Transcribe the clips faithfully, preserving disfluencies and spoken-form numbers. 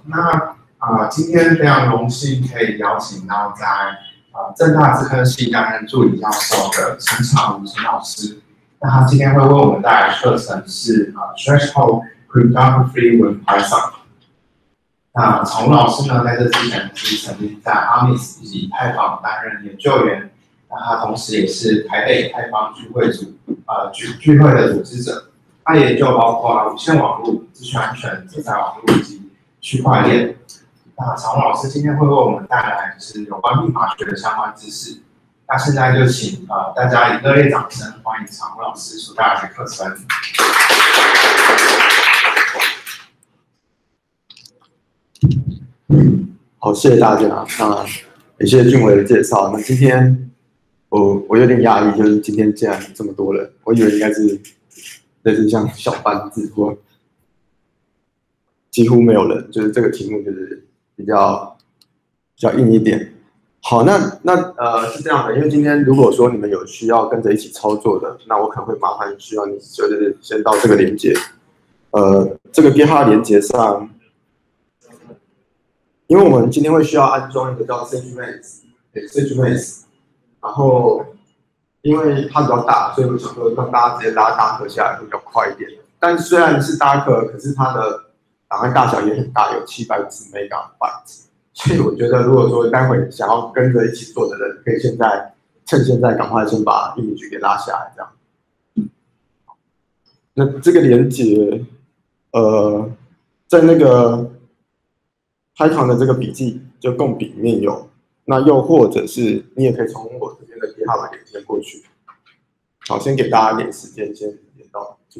那啊、呃，今天非常荣幸可以邀请到在呃政大资科系担任助理教授的陈长武陈老师。那他今天会为我们带来的课程是呃 Threshold Cryptography with Python。那常武老师呢，在这之前是曾经在 A M I S 以及以太坊担任研究员。那他同时也是台北以太坊聚会组呃聚聚会的组织者。他研究包括无线网络、资讯安全、自在网络以及区块链。那常武老师今天会为我们带来就是有关密码学的相关知识。那现在就请呃大家以热烈掌声欢迎常武老师所带来的课程。 好，谢谢大家。那也谢谢俊伟的介绍。那今天我我有点压抑，就是今天竟然这么多人，我以为应该是类似像小班制或几乎没有人，就是这个题目就是比较比较硬一点。好，那那呃是这样的，因为今天如果说你们有需要跟着一起操作的，那我可能会麻烦需要你就是先到这个连结，呃，这个 GitHub 连结上。因为我们今天会需要安装一个叫 SageMax， 对 SageMax， 然后因为它比较大，所以我想说让大家直接拉 Docker 下来会比较快一点。但虽然是 Docker， 可是它的档案大小也很大，有七百五十 megabyte， 所以我觉得如果说待会想要跟着一起做的人，可以现在趁现在赶快先把 image 给拉下来，这样。那这个连接，呃，在那个。Python 的这个笔记就供笔里面有，那又或者是你也可以从我这边的 GitHub 连接过去。好，先给大家一点时间，先连到，就是。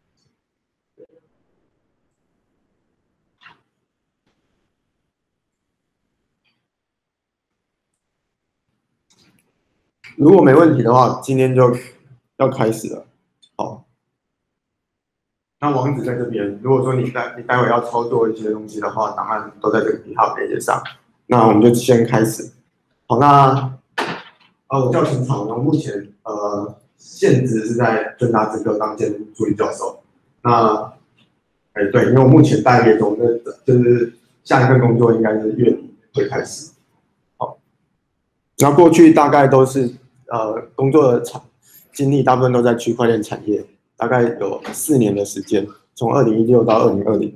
如果没问题的话，今天就要开始了。好，那网址在这边。如果说你待你待会要操作一些东西的话，档案都在这个 GitHub 连接上。那我们就先开始。好，那呃，我叫陈长，然后目前呃现职是在政大资科当兼助理教授。那哎对，因为我目前待业中，那就是下一份工作应该是月底会开始。好，那过去大概都是呃工作的产经历大部分都在区块链产业。大概有四年的时间，从二零一六到二零二零。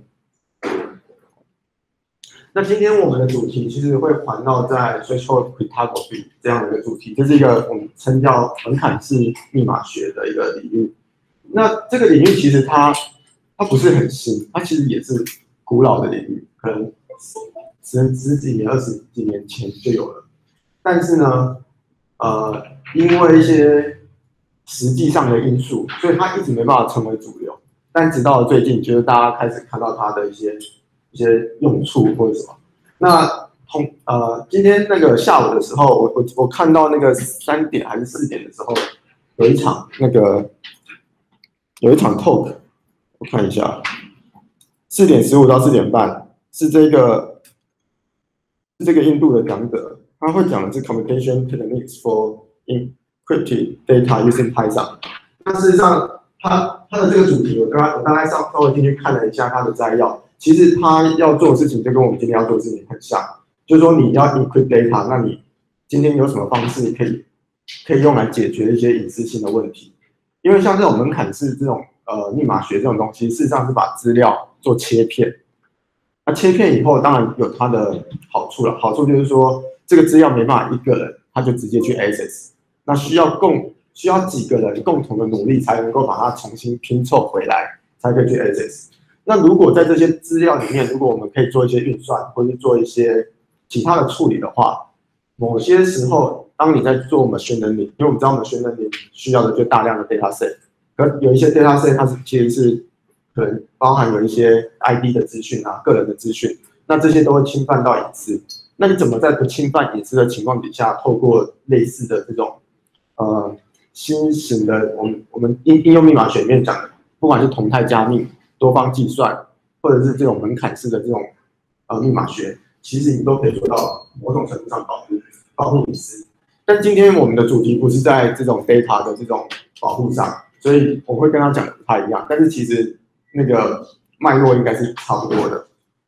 那今天我们的主题其实会环绕在 Threshold Cryptography 这样的一个主题，这是一个我们称叫门槛式密码学的一个领域。那这个领域其实它它不是很新，它其实也是古老的领域，可能十十几年、二十几年前就有了。但是呢，呃，因为一些实际上的因素，所以它一直没办法成为主流。但直到最近，就是大家开始看到它的一些一些用处或者什么。那同呃，今天那个下午的时候，我我我看到那个三点还是四点的时候，有一场那个有一场 talk， 我看一下，四点十五到四点半是这个是这个印度的讲者，他会讲的是 communication techniques for encrypted data using Python。那事实上，他他的这个主题，我刚刚我大概稍稍微进去看了一下他的摘要。其实他要做的事情就跟我们今天要做的事情很像，就是说你要 encrypt data， 那你今天有什么方式可以可以用来解决一些隐私性的问题？因为像这种门槛式这种呃密码学这种东西，事实上是把资料做切片。那切片以后，当然有它的好处了。好处就是说，这个资料没办法一个人他就直接去 access， 那需要共需要几个人共同的努力才能够把它重新拼凑回来，才可以去 access。那如果在这些资料里面，如果我们可以做一些运算，或是做一些其他的处理的话，某些时候，当你在做 machine learning， 因为我们知道 machine learning 需要的就大量的 data set， 可有一些 data set 它是其实是可能包含有一些 I D 的资讯啊、个人的资讯，那这些都会侵犯到隐私。那你怎么在不侵犯隐私的情况底下，透过类似的这种呃新型的我们我们应应用密码学里面讲的，不管是同态加密、多方计算，或者是这种门槛式的这种呃密码学，其实你都可以做到某种程度上保护保护隐私。但今天我们的主题不是在这种 data 的这种保护上，所以我会跟他讲的不太一样。但是其实那个脉络应该是差不多的。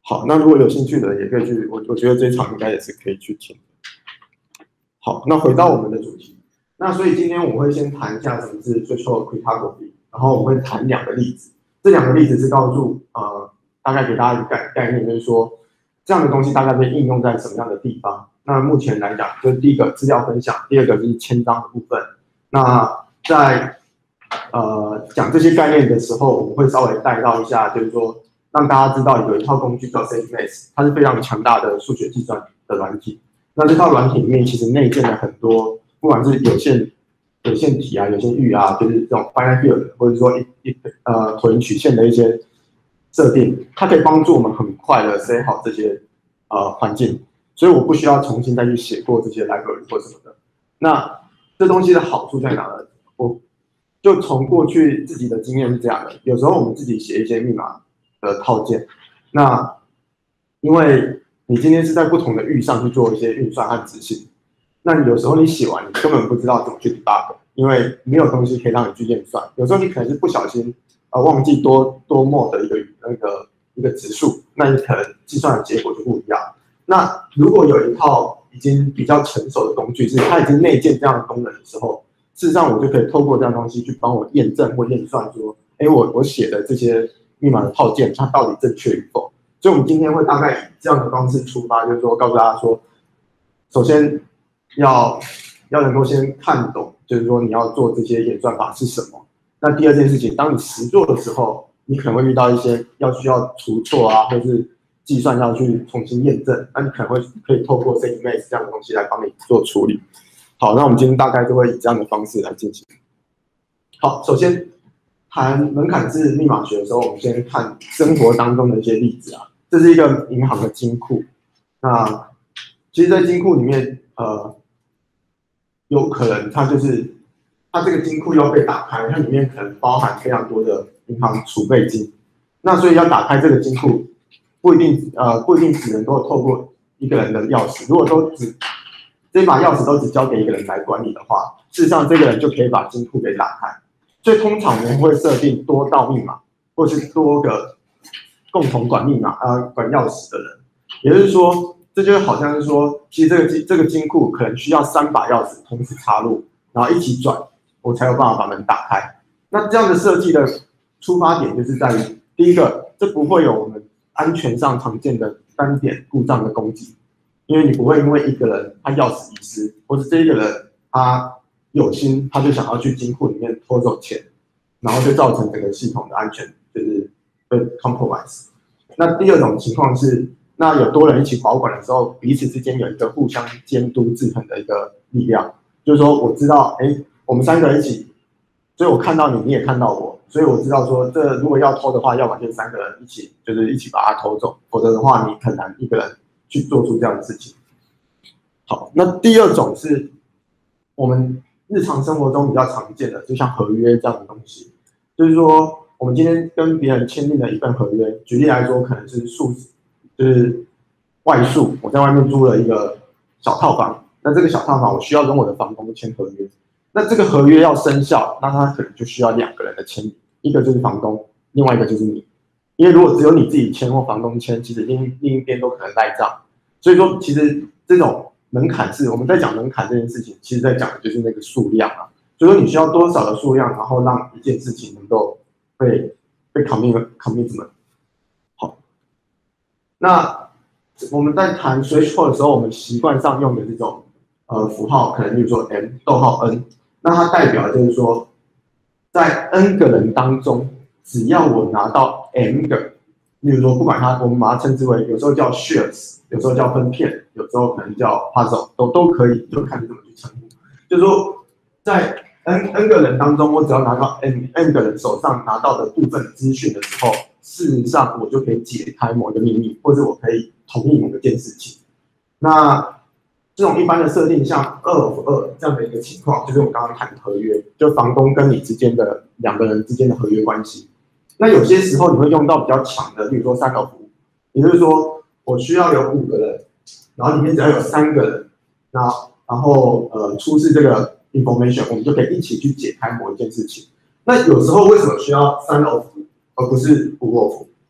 好，那如果有兴趣的也可以去，我我觉得这一场应该也是可以去听。好，那回到我们的主题，那所以今天我会先谈一下什么是 threshold cryptography， 然后我会谈两个例子，这两个例子是告诉呃大概给大家一个概概念，就是说这样的东西大概被应用在什么样的地方。那目前来讲，就是第一个资料分享，第二个就是签章的部分。那在呃讲这些概念的时候，我们会稍微带到一下，就是说让大家知道有一套工具叫 SafeMath， 它是非常强大的数学计算的软体。那这套软体里面其实内建了很多，不管是有限有限体啊、有限域啊，就是这种 finite field， 或者说一一呃椭圆曲线的一些设定，它可以帮助我们很快的 set 好这些呃环境。所以我不需要重新再去写过这些 library 或什么的。那这东西的好处在哪呢？我就从过去自己的经验是这样的，有时候我们自己写一些密码的套件，那因为你今天是在不同的域上去做一些运算和执行，那你有时候你写完你根本不知道怎么去 debug， 因为没有东西可以让你去验算。有时候你可能是不小心呃忘记多多 mod 的一个那个一个值数，那你可能计算的结果就不一样。那如果有一套已经比较成熟的工具，是它已经内建这样的功能的时候，事实上我就可以透过这样的东西去帮我验证或验算说，哎，我我写的这些密码的套件它到底正确与否。所以我们今天会大概以这样的方式出发，就是说告诉大家说，首先要要能够先看懂，就是说你要做这些演算法是什么。那第二件事情，当你实做的时候，你可能会遇到一些要需要除错啊，或是计算要去重新验证，那你可能会可以透过 SafeMath 这样的东西来帮你做处理。好，那我们今天大概就会以这样的方式来进行。好，首先谈门槛制密码学的时候，我们先看生活当中的一些例子啊。这是一个银行的金库，那其实，在金库里面，呃，有可能它就是它这个金库要被打开，它里面可能包含非常多的银行储备金，那所以要打开这个金库。不一定，呃，不一定只能够透过一个人的钥匙。如果都只这把钥匙都只交给一个人来管理的话，事实上这个人就可以把金库给打开。所以通常我们会设定多道密码，或是多个共同管密码、呃管钥匙的人。也就是说，这就好像是说，其实这个金这个金库可能需要三把钥匙同时插入，然后一起转，我才有办法把门打开。那这样的设计的出发点就是在于，第一个，这不会有我们安全上常见的单点故障的攻击，因为你不会因为一个人他钥匙遗失，或是这一个人他有心他就想要去金库里面偷走钱，然后就造成整个系统的安全就是被 compromise。那第二种情况是，那有多人一起保管的时候，彼此之间有一个互相监督制衡的一个力量，就是说我知道，哎，我们三个人一起，所以我看到你，你也看到我。所以我知道说，这如果要偷的话，要么就三个人一起，就是一起把它偷走，否则的话，你很难一个人去做出这样的事情。好，那第二种是我们日常生活中比较常见的，就像合约这样的东西，就是说，我们今天跟别人签订了一份合约，举例来说，可能是宿，就是外宿，我在外面租了一个小套房，那这个小套房我需要跟我的房东签合约。那这个合约要生效，那它可能就需要两个人的签名，一个就是房东，另外一个就是你。因为如果只有你自己签或房东签，其实另另一边都可能赖账。所以说，其实这种门槛是我们在讲门槛这件事情，其实在讲的就是那个数量啊。所以说，你需要多少的数量，然后让一件事情能够被被 commit commitment。好，那我们在谈 threshold 的时候，我们习惯上用的这种呃符号，可能比如说 m 逗号 n。那它代表就是说，在 n 个人当中，只要我拿到 m 个，例如说不管它，我们把它称之为有时候叫 shares， 有时候叫分片，有时候可能叫 puzzle， 都都可以，就看你怎么去称呼。就是说，在 n n 个人当中，我只要拿到 n n 个人手上拿到的部分资讯的时候，事实上我就可以解开某一个秘密，或者我可以同意某一件事情。那这种一般的设定，像二 of 二这样的一个情况，就是我们刚刚谈的合约，就房东跟你之间的两个人之间的合约关系。那有些时候你会用到比较强的，比如说三 of 五，也就是说我需要有五个人，然后里面只要有三个人，那然后呃出示这个 information， 我们就可以一起去解开某一件事情。那有时候为什么需要三 of 五而不是五 of 五？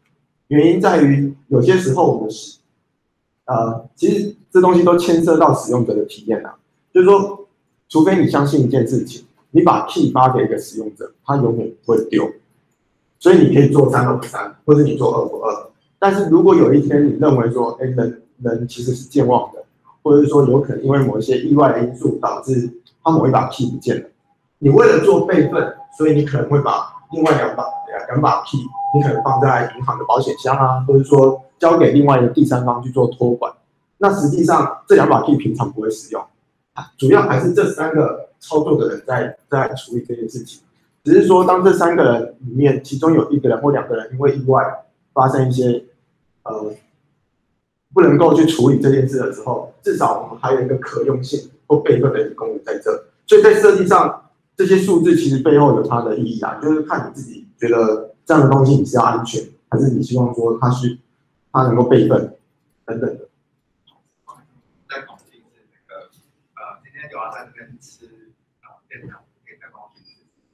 原因在于有些时候我们是呃，其实这东西都牵涉到使用者的体验啊，就是说，除非你相信一件事情，你把 key 发给一个使用者，他永远不会丢，所以你可以做三二不三，或者你做二不二。但是如果有一天你认为说，哎，人人其实是健忘的，或者是说有可能因为某一些意外的因素导致他某一把 key 不见了，你为了做备份，所以你可能会把另外两把两把 key， 你可能放在银行的保险箱啊，或者说交给另外一个第三方去做托管。那实际上这两把 key 平常不会使用，主要还是这三个操作的人在在处理这件事情。只是说，当这三个人里面，其中有一个人或两个人因为意外发生一些呃不能够去处理这件事的时候，至少我们还有一个可用性或备份的一个功能在这。所以在设计上，这些数字其实背后有它的意义啊，就是看你自己觉得这样的东西你是要安全，还是你希望说它是它能够备份等等的。 在统计是那个呃，今天有要在这边吃呃便当，可以再帮我去吃。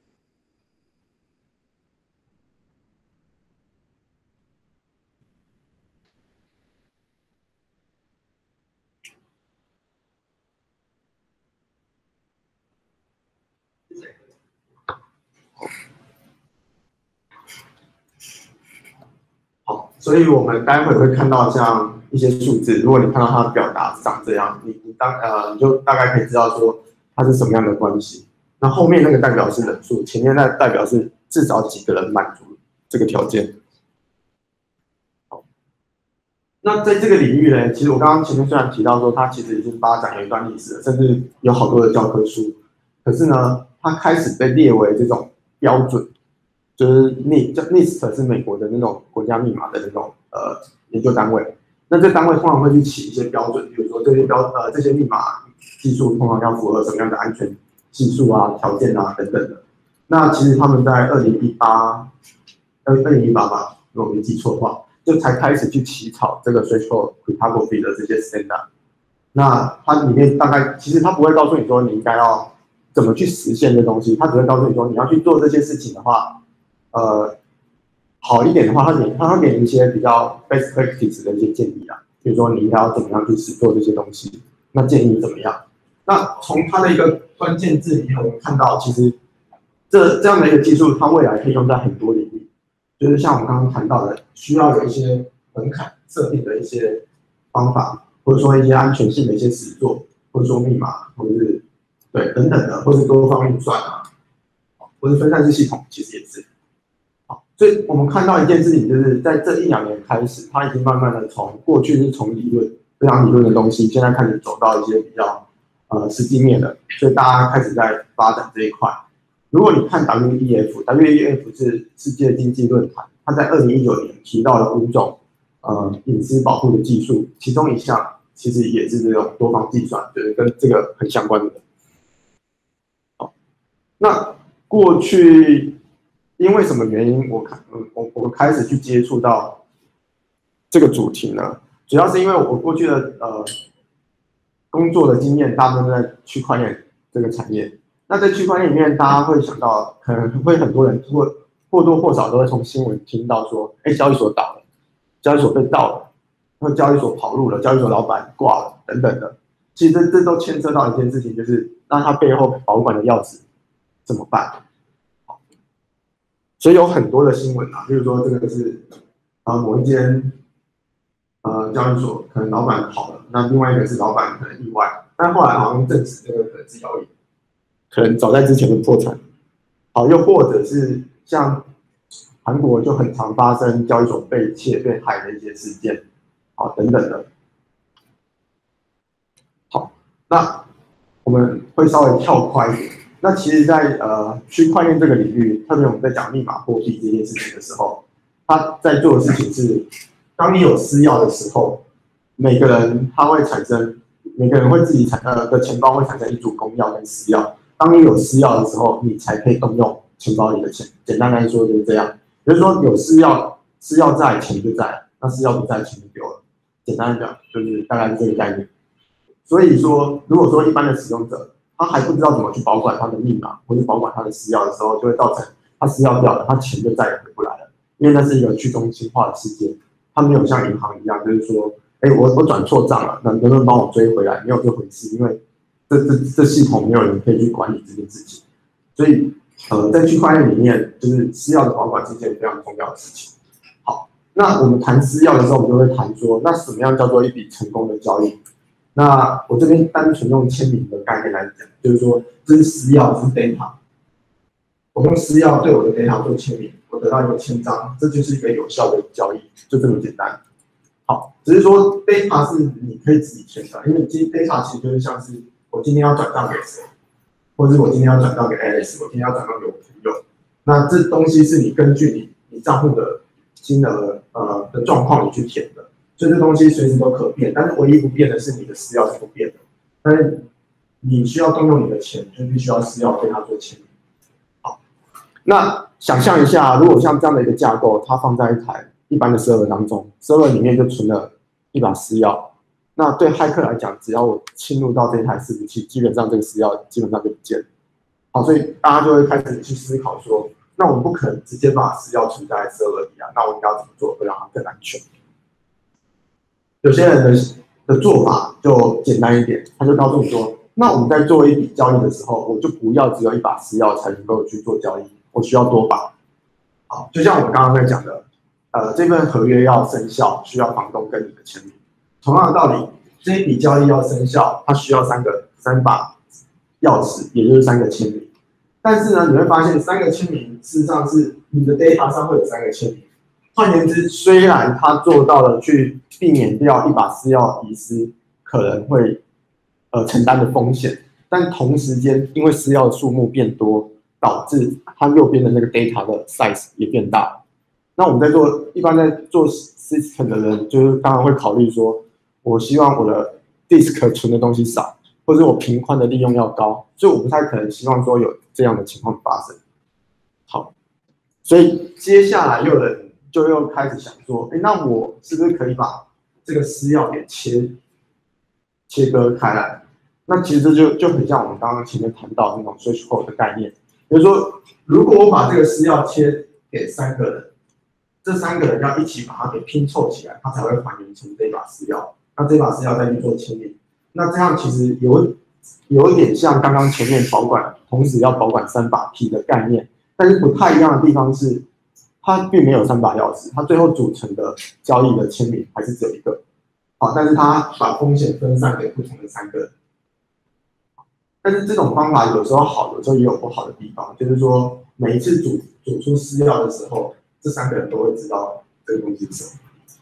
好，所以我们待会会看到像一些数字，如果你看到它的表达长这样，你你当呃你就大概可以知道说它是什么样的关系。那后面那个代表是人数，前面那代表是至少几个人满足这个条件。好，那在这个领域呢，其实我刚刚前面虽然提到说它其实已经发展有一段历史了，甚至有好多的教科书，可是呢，它开始被列为这种标准。就是 N I S T 是美国的那种国家密码的那种呃研究单位，那这单位通常会去起一些标准，比如说这些标呃这些密码技术通常要符合什么样的安全系数啊、条件啊等等的。那其实他们在二零一八、二零一八吧，如果没记错的话，就才开始去起草这个 threshold cryptography 的这些 standard。那它里面大概其实它不会告诉你说你应该要怎么去实现这东西，它只会告诉你说你要去做这些事情的话。呃，好一点的话，他给他给你一些比较 best practice 的一些建议啊，比如说你应该要怎么样去实做这些东西，那建议怎么样？那从它的一个关键字里面，我们看到其实这这样的一个技术，它未来可以用在很多领域，就是像我们刚刚谈到的，需要有一些门槛设定的一些方法，或者说一些安全性的一些实作，或者说密码，或者是对等等的，或者是多方运算啊，或者分散式系统，其实也是。所以我们看到一件事情，就是在这一两年开始，它已经慢慢的从过去是从理论非常理论的东西，现在开始走到一些比较呃实际面的，所以大家开始在发展这一块。如果你看 W E F，W E F 是世界经济论坛，它在二零一九年提到了五种呃隐私保护的技术，其中一项其实也是这种多方计算，就是跟这个很相关的。好，那过去。因为什么原因我看我我开始去接触到这个主题呢？主要是因为我过去的呃工作的经验大部分在区块链这个产业。那在区块链里面，大家会想到，可能会很多人或或多或少都会从新闻听到说，哎，交易所倒了，交易所被盗了，或交易所跑路了，交易所老板挂了等等的。其实这这都牵涉到一件事情，就是那它背后保管的钥匙怎么办？所以有很多的新闻啊，比如说这个是呃某一间呃交易所可能老板跑了，那另外一个是老板可能意外，但后来好像证实这个可能是谣言，可能早在之前就破产。好，又或者是像韩国就很常发生交易所被窃被害的一些事件，好等等的。好，那我们会稍微跳快一点。那其实在，在呃区块链这个领域，特别我们在讲密码货币这件事情的时候，他在做的事情是，当你有私钥的时候，每个人他会产生，每个人会自己产呃的钱包会产生一组公钥跟私钥。当你有私钥的时候，你才可以动用钱包里的钱。简单来说就是这样，比如说有私钥，私钥在，钱就在；那私钥不在，钱就丢了。简单的讲，就是大概是这个概念。所以说，如果说一般的使用者，他还不知道怎么去保管他的密码，或者保管他的私钥的时候，就会造成他私钥掉了，他钱就再也回不来了。 因为那是一个去中心化的世界，它没有像银行一样，就是说，哎，我我转错账了，能能不能帮我追回来？没有这回事，因为这这这系统没有人可以去管理这件事情，所以呃，在区块链里面，就是私钥的保管是一件非常重要的事情。好，那我们谈私钥的时候，我们就会谈说，那什么样叫做一笔成功的交易？那我这边单纯用签名的概念来讲，就是说这是私钥，这是 data。我用私钥对我的 data 做签名，我得到一个签章，这就是一个有效的交易，就这么简单。好，只是说 data 是你可以自己签的，因为其实 data 其实就是像是我今天要转账给谁，或者是我今天要转账给 Alice， 我今天要转账给我朋友，那这东西是你根据你你账户的金额呃的状况你去填的。所以这东西随时都可变，但是唯一不变的是你的私钥是不变的。但是你需要动用你的钱，就必须要私钥对它做签名。好，那想象一下，如果像这样的一个架构，它放在一台一般的 server 当中 ，server 里面就存了一把私钥。那对骇客来讲，只要我侵入到这台伺服器，基本上这个私钥基本上就不见了。好，所以大家就会开始去思考说，那我们不可能直接把私钥存在 server 里啊，那我们要怎么做会让它更安全？有些人的的做法就简单一点，他就告诉你说，那我们在做一笔交易的时候，我就不要只有一把私钥才能够去做交易，我需要多把。好，就像我们刚刚在讲的，呃，这份合约要生效，需要房东跟你的签名。同样的道理，这一笔交易要生效，它需要三个三把钥匙，也就是三个签名。但是呢，你会发现三个签名事实上是你的 data 上会有三个签名。换言之，虽然他做到了去避免掉一把私钥遗失可能会呃承担的风险，但同时间因为私钥的数目变多，导致它右边的那个 data 的 size 也变大。那我们在做一般在做 system 的人，就是当然会考虑说，我希望我的 disk 存的东西少，或者我频宽的利用要高，所以我不太可能希望说有这样的情况发生。好，所以接下来又有人就又开始想说，哎，那我是不是可以把这个私钥给切切割开来？那其实这就就很像我们刚刚前面谈到的那种 threshold 的概念，比如说，如果我把这个私钥切给三个人，这三个人要一起把它给拼凑起来，它才会还原成这把私钥。那这把私钥再去做签名，那这样其实有有一点像刚刚前面保管，同时要保管三把 key 的概念，但是不太一样的地方是。它并没有三把钥匙，它最后组成的交易的签名还是只有一个，好，但是它把风险分散给不同的三个人。但是这种方法有时候好，有时候也有不好的地方，就是说每一次组组出私钥的时候，这三个人都会知道这个东西是什么。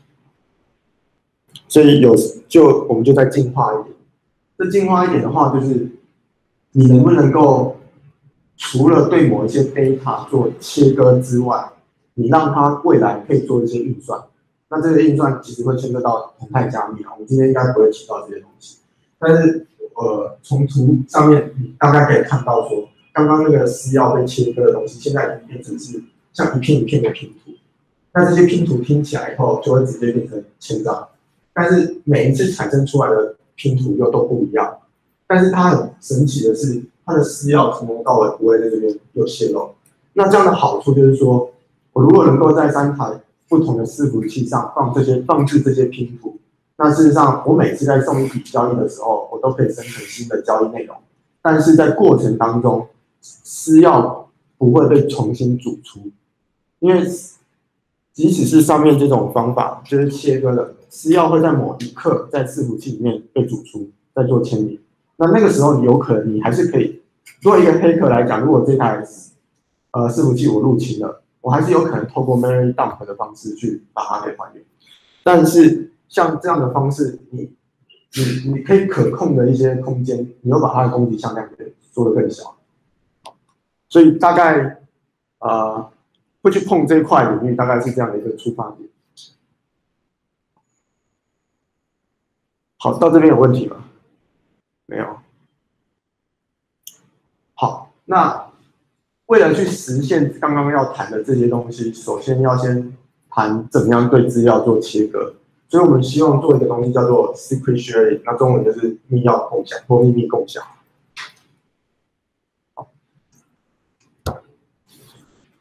所以有就我们就再进化一点，再进化一点的话，就是你能不能够除了对某一些 data 做切割之外，你让它未来可以做一些运算，那这个运算其实会牵涉到同态加密啊。我们今天应该不会提到这些东西，但是呃，从图上面你大概可以看到说，刚刚那个私钥被切割的东西，现在已经变成是像一片一片的拼图。那这些拼图拼起来以后，就会直接变成签章。但是每一次产生出来的拼图又都不一样。但是它很神奇的是，它的私钥从头到尾不会在这边有泄露。那这样的好处就是说，我如果能够在三台不同的伺服器上放这些放置这些拼图，那事实上我每次在送一笔交易的时候，我都可以生成新的交易内容。但是在过程当中，私钥不会被重新组出，因为即使是上面这种方法，就是切割的私钥会在某一刻在伺服器里面被组出，再做签名。那那个时候你有可能你还是可以，作为一个黑客来讲，如果这台呃伺服器我入侵了，我还是有可能透过 memory dump 的方式去把它给还原。但是像这样的方式，你你你可以可控的一些空间，你又把它的攻击向量给做得更小。所以大概呃会去碰这一块领域，大概是这样的一个出发点。好，到这边有问题吗？没有。好，那为了去实现刚刚要谈的这些东西，首先要先谈怎么样对资料做切割。所以我们希望做一个东西叫做 secret sharing， 那中文就是密钥共享或秘密共享。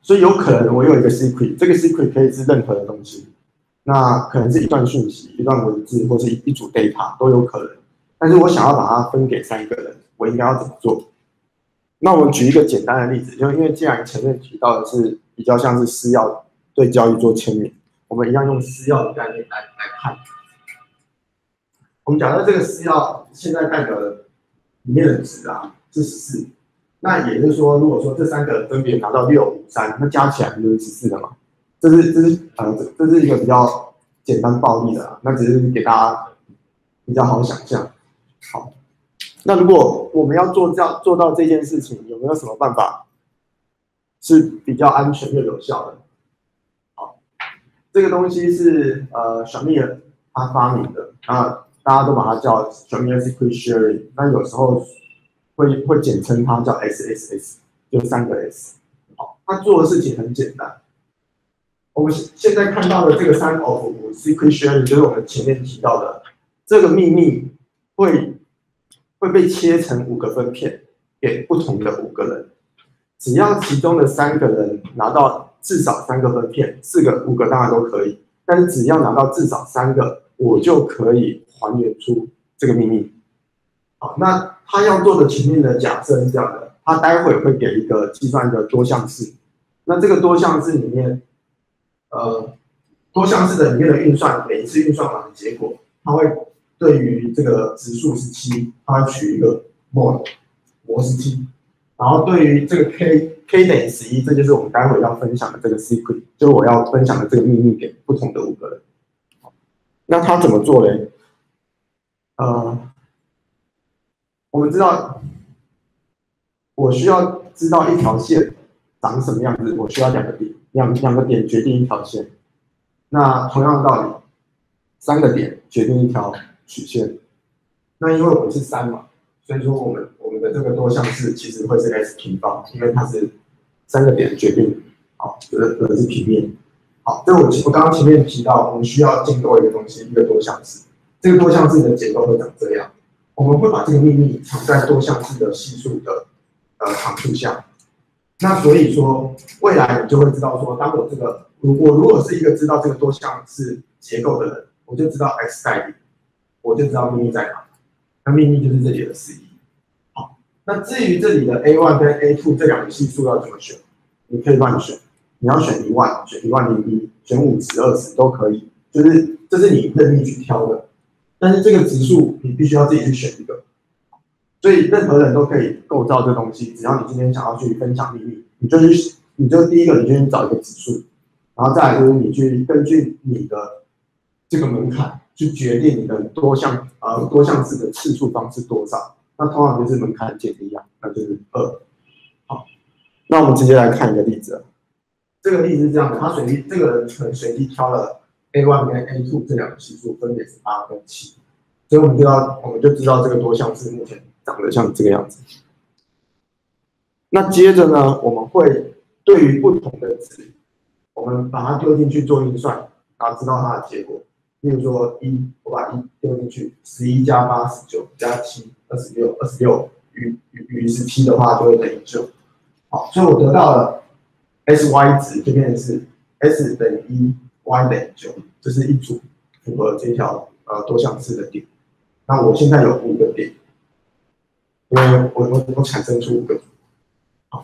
所以有可能我有一个 secret， 这个 secret 可以是任何的东西，那可能是一段讯息、一段文字，或是一一组 data 都有可能。但是我想要把它分给三个人，我应该要怎么做？那我们举一个简单的例子，就因为既然前面提到的是比较像是私钥对交易做签名，我们一样用私钥的概念来来看。我们假设这个私钥现在代表的里面的值啊是十四，那也就是说，如果说这三个人分别拿到六五三，那加起来不就是十四了吗？这是这是呃这这是一个比较简单暴力的啦，那只是给大家比较好想象。好，那如果我们要做这样做到这件事情，有没有什么办法是比较安全又有效的？好，这个东西是呃小米尔他发明的，啊，大家都把它叫小米尔 Secret Sharing， 那有时候会会简称它叫 S S S， 就三个 S。好，它做的事情很简单。我们现在看到的这个三 of Secret Sharing， 就是我们前面提到的这个秘密会会被切成五个分片，给不同的五个人。只要其中的三个人拿到至少三个分片，四个、五个当然都可以，但是只要拿到至少三个，我就可以还原出这个秘密。好，那他要做的前面的假设是这样的，他待会会给一个计算的多项式，那这个多项式里面，呃，多项式的里面的运算，每一次运算完的结果，它会对于这个值数是七，它会取一个 mod 模式 t， 然后对于这个 k k 等于十一，这就是我们待会要分享的这个 secret， 就是我要分享的这个秘密给不同的五个人。那他怎么做呢？呃，我们知道，我需要知道一条线长什么样子，我需要两个点，两两个点决定一条线。那同样的道理，三个点决定一条曲线。那因为我们是三嘛，所以说我们我们的这个多项式其实会是 S 平方，因为它是三个点决定，好，有的有的是平面。好，这我我刚刚前面提到，我们需要建构一个东西，一个多项式。这个多项式的结构会长这样，我们会把这个秘密藏在多项式的系数的呃常数下。那所以说，未来你就会知道说，当我这个如我如果是一个知道这个多项式结构的人，我就知道 x 在哪，我就知道秘密在哪。那秘密就是这里的十一。好，那至于这里的 A 一 跟 A 二 这两个系数要怎么选，你可以乱选。你要选一万，选一万零一，选五十、二十都可以，就是这是你任意去挑的。但是这个值数你必须要自己去选一个，所以任何人都可以构造这东西。只要你今天想要去分享秘密，你就去，你就第一个你就去找一个指数，然后再来就是你去根据你的这个门槛去决定你的多项呃多项式的次数方是多少。那通常就是门槛减一啊，那就是二。好，那我们直接来看一个例子。这个例子是这样的，他随机这个人可能随机挑了 A 一 跟 A 二 这两个系数，分别是八跟七，所以我们就要我们就知道这个多项式目前长得像这个样子。那接着呢，我们会对于不同的值，我们把它丢进去做运算，然后知道它的结果。例如说一，我把一丢进去，十一加八十九加七二十六，二十六与与与十七的话就会等于九。好，所以我得到了。S Y 值就变成是 S 等于一 ，Y 等于九，这是一组符合这条呃多项式的点。那我现在有五个点，因为我我我产生出五个。好，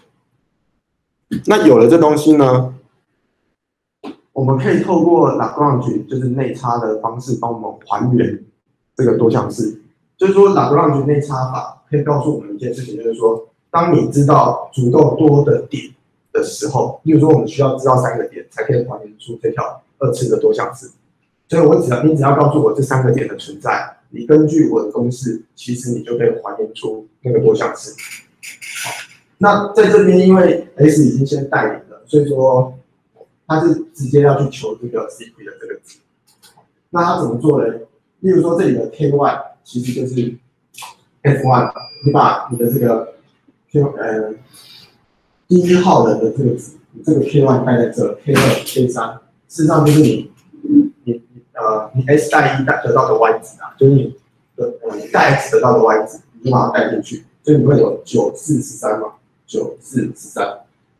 那有了这东西呢，我们可以透过 Lagrange 就是内差的方式帮我们还原这个多项式。就是说 Lagrange 内差法可以告诉我们一件事情，就是说，当你知道足够多的点的时候，例如说我们需要知道三个点才可以还原出这条二次的多项式，所以我只要你只要告诉我这三个点的存在，你根据我的公式，其实你就可以还原出那个多项式。好，那在这边因为 S 已经先代理了，所以说它是直接要去求这个 secret 的这个值。那它怎么做呢？例如说这里的 K Y 其实就是 F 一， 你把你的这个 Q 呃。第一号人的这个值，这个 K 一 带在这 ，K 二、K 三，事实上就是你你你呃你 S 带一得到的 Y 值啊，就是你的呃你带 X 得到的 Y 值，你就把它带进去，所以你会有九四十三嘛，九四十三。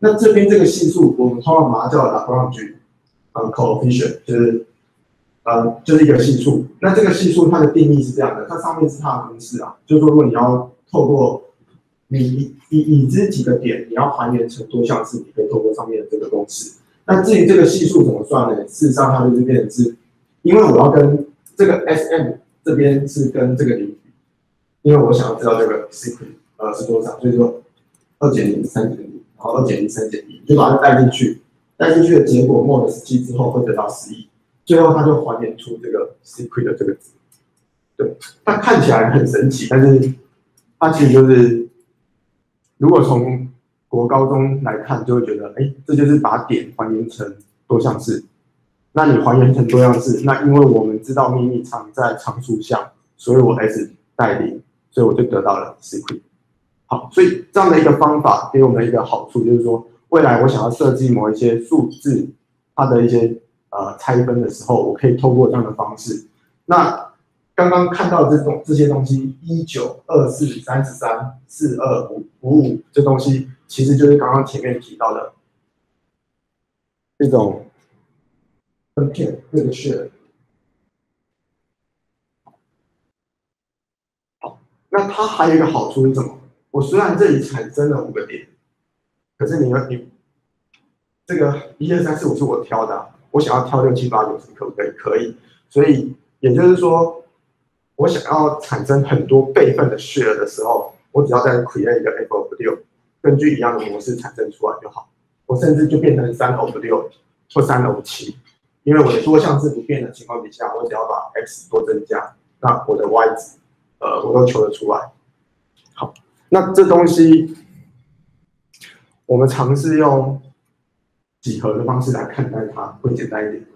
那这边这个系数，我们通常把它叫 Lagrange 呃 coefficient， 就是呃就是一个系数。那这个系数它的定义是这样的，它上面是它的公式啊，就是说如果你要透过你已已已知几个点，你要还原成多项式，你可以透过上面的这个公式。那至于这个系数怎么算呢？事实上它就是变成是，因为我要跟这个 S M 这边是跟这个零，因为我想要知道这个 secret 呃是多少，所以说二减零三减零，然后二减零三减一，就把它带进去，带进去的结果 mod 十七之后会得到十一，最后它就还原出这个 secret 的这个值。对，它看起来很神奇，但是它其实就是。如果从国高中来看，就会觉得，哎，这就是把点还原成多项式。那你还原成多项式，那因为我们知道秘密藏在常数项，所以我 S 带零，所以我就得到了 secret。好，所以这样的一个方法给我们一个好处，就是说，未来我想要设计某一些数字，它的一些呃拆分的时候，我可以透过这样的方式。那刚刚看到这种这些东西，一九、二四、三十三、四二、五五五这东西，其实就是刚刚前面提到的这种分片这个share。好，那它还有一个好处是什么？我虽然这里产生了五个点，可是你你这个一二三四五是我挑的、啊，我想要挑六七八九十可不可以？可以。所以也就是说。我想要产生很多备份的 share 的时候，我只要再 create 一个 f of 六，根据一样的模式产生出来就好。我甚至就变成三 of 六或三 of 七，因为我的多项式不变的情况底下，我只要把 x 多增加，那我的 y 值，呃，我都求得出来。好，那这东西我们尝试用几何的方式来看待它，会简单一点。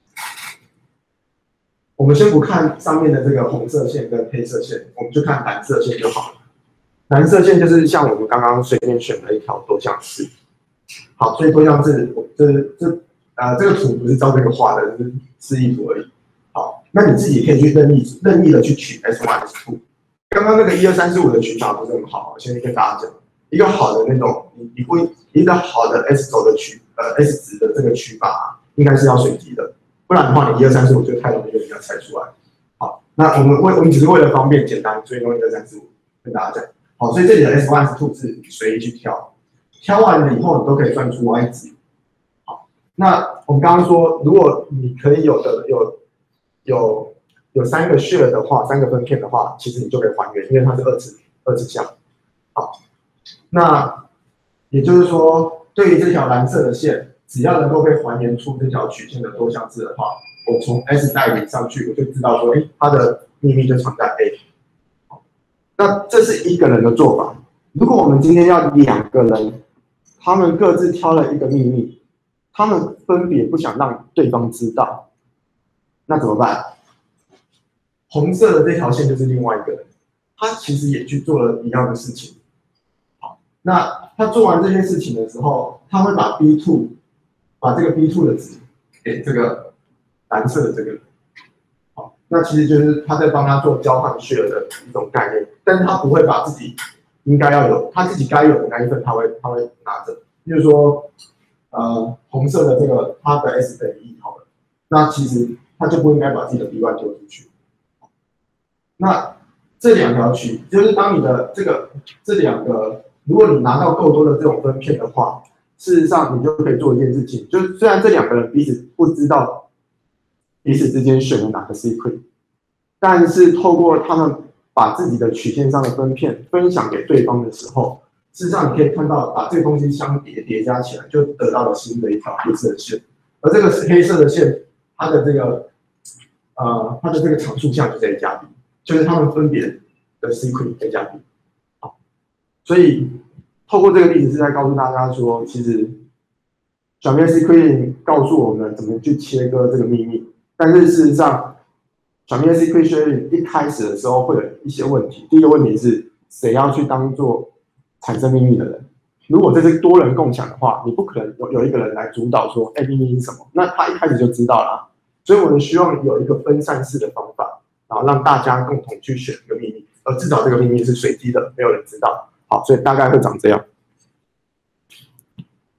我们先不看上面的这个红色线跟黑色线，我们就看蓝色线就好了。蓝色线就是像我们刚刚随便选了一条多项式。好，所以多项式，这这呃这个图不是照这个画的，是示意图而已。好，那你自己可以去任意任意的去取 S 一 S 二。刚刚那个一二三四五的取法不是很好，我先跟大家讲，一个好的那种，你你会一个好的 S 轴的取呃 S 值的这个取法，应该是要随机的。不然的话，你一二三四五就太容易被人家猜出来。好，那我们为我们只是为了方便简单，所以用一二三四五跟大家讲。好，所以这里的 S 一 S 二是你随意去挑，挑完了以后你都可以算出 y 值。好，那我们刚刚说，如果你可以有的有有有三个 share 的话，三个分片的话，其实你就可以还原，因为它是二次二次项。好，那也就是说，对于这条蓝色的线。只要能够被还原出这条曲线的多项式的话，我从 S 带零上去，我就知道说，哎，它的秘密就藏在 A。那这是一个人的做法。如果我们今天要两个人，他们各自挑了一个秘密，他们分别不想让对方知道，那怎么办？红色的这条线就是另外一个人，他其实也去做了一样的事情。好，那他做完这件事情的时候，他会把 B 二。把这个 B 二 的值给这个蓝色的这个人，好，那其实就是他在帮他做交换 share 的一种概念，但是他不会把自己应该要有，他自己该有的那一份，他会他会拿着，比如说，呃，红色的这个他的 S 等于一好了，那其实他就不应该把自己的 B 一 丢出去。那这两条曲，就是当你的这个这两个，如果你拿到够多的这种分片的话。事实上，你就可以做一件事情，就是虽然这两个人彼此不知道彼此之间选了哪个 secret， 但是透过他们把自己的曲线上的分片分享给对方的时候，事实上你可以看到，把这个东西相叠叠加起来，就得到了新的一条黑色的线。而这个是黑色的线，它的这个呃，它的这个常数项就是 A 加 B， 就是它们分别的 secret A 加 B。好，所以。透过这个例子是在告诉大家说，其实转变 secret 告诉我们怎么去切割这个秘密，但是事实上，转变 secret sharing 一开始的时候会有一些问题。第一个问题是，谁要去当做产生秘密的人？如果这是多人共享的话，你不可能有有一个人来主导说，哎，秘密是什么？那他一开始就知道了。所以我们希望有一个分散式的方法，然后让大家共同去选一个秘密，而至少这个秘密是随机的，没有人知道。好，所以大概会长这样。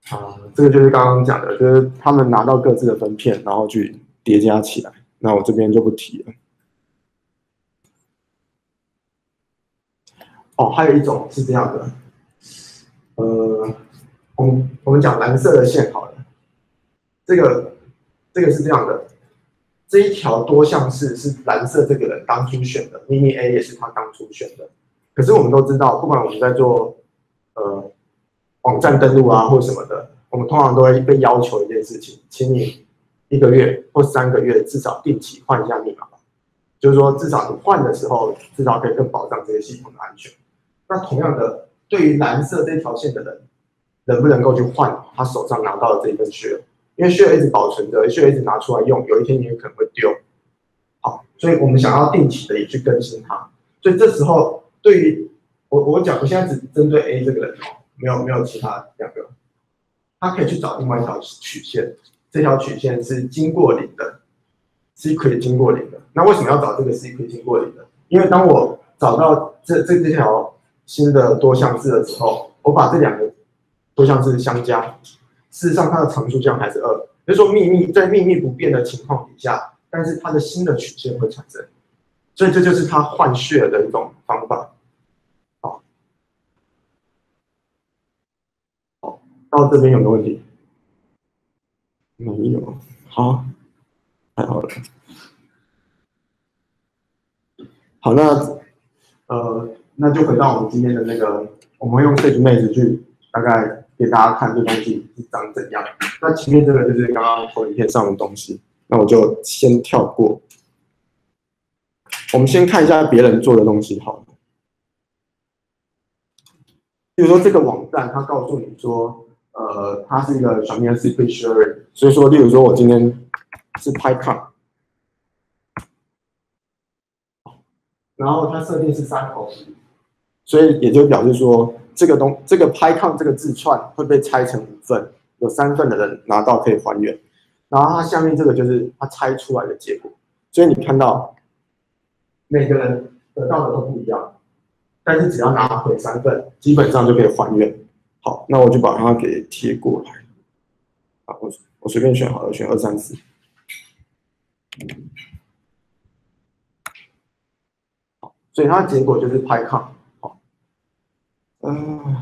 啊、呃，这个就是刚刚讲的，就是他们拿到各自的分片，然后去叠加起来。那我这边就不提了。哦，还有一种是这样的，呃，我们我们讲蓝色的线好了，这个这个是这样的，这一条多项式是蓝色这个人当初选的，秘密 A 也是他当初选的。可是我们都知道，不管我们在做呃网站登录啊或什么的，我们通常都会被要求一件事情，请你一个月或三个月至少定期换一下密码吧。就是说，至少你换的时候，至少可以更保障这些系统的安全。那同样的，对于蓝色这条线的人，能不能够去换他手上拿到的这一份 share？ 因为 share 一直保存着 ，share 一直拿出来用，有一天你也可能会丢。好，所以我们想要定期的也去更新它。所以这时候，对于我我讲，我现在只针对 A 这个人哦，没有没有其他两个，他可以去找另外一条曲线，这条曲线是经过零的 ，secret 经过零的。那为什么要找这个 secret 经过零的？因为当我找到这这这条新的多项式的时候，我把这两个多项式相加，事实上它的常数项还是二，也就是说秘密在秘密不变的情况底下，但是它的新的曲线会产生，所以这就是它换share的一种方法。好，好，到这边有没有问题？没有，好，太好了。好，那呃，那就回到我们今天的那个，我们会用 SageMax 去大概给大家看这东西是长怎样。那前面这个就是刚刚投影片上的东西，那我就先跳过。我们先看一下别人做的东西好了。比如说这个网站，它告诉你说，呃，它是一个全面 secret sharing， 所以说，例如说我今天是 PyCon。然后它设定是三口，所以也就表示说，这个东这个 PyCon 这个字串会被拆成五份，有三份的人拿到可以还原。然后它下面这个就是它拆出来的结果，所以你看到每个人得到的都不一样，但是只要拿回三份，基本上就可以还原。好，那我就把它给贴过来。好，我我随便选好了，选二三四。所以它的结果就是 PyCon。好，嗯，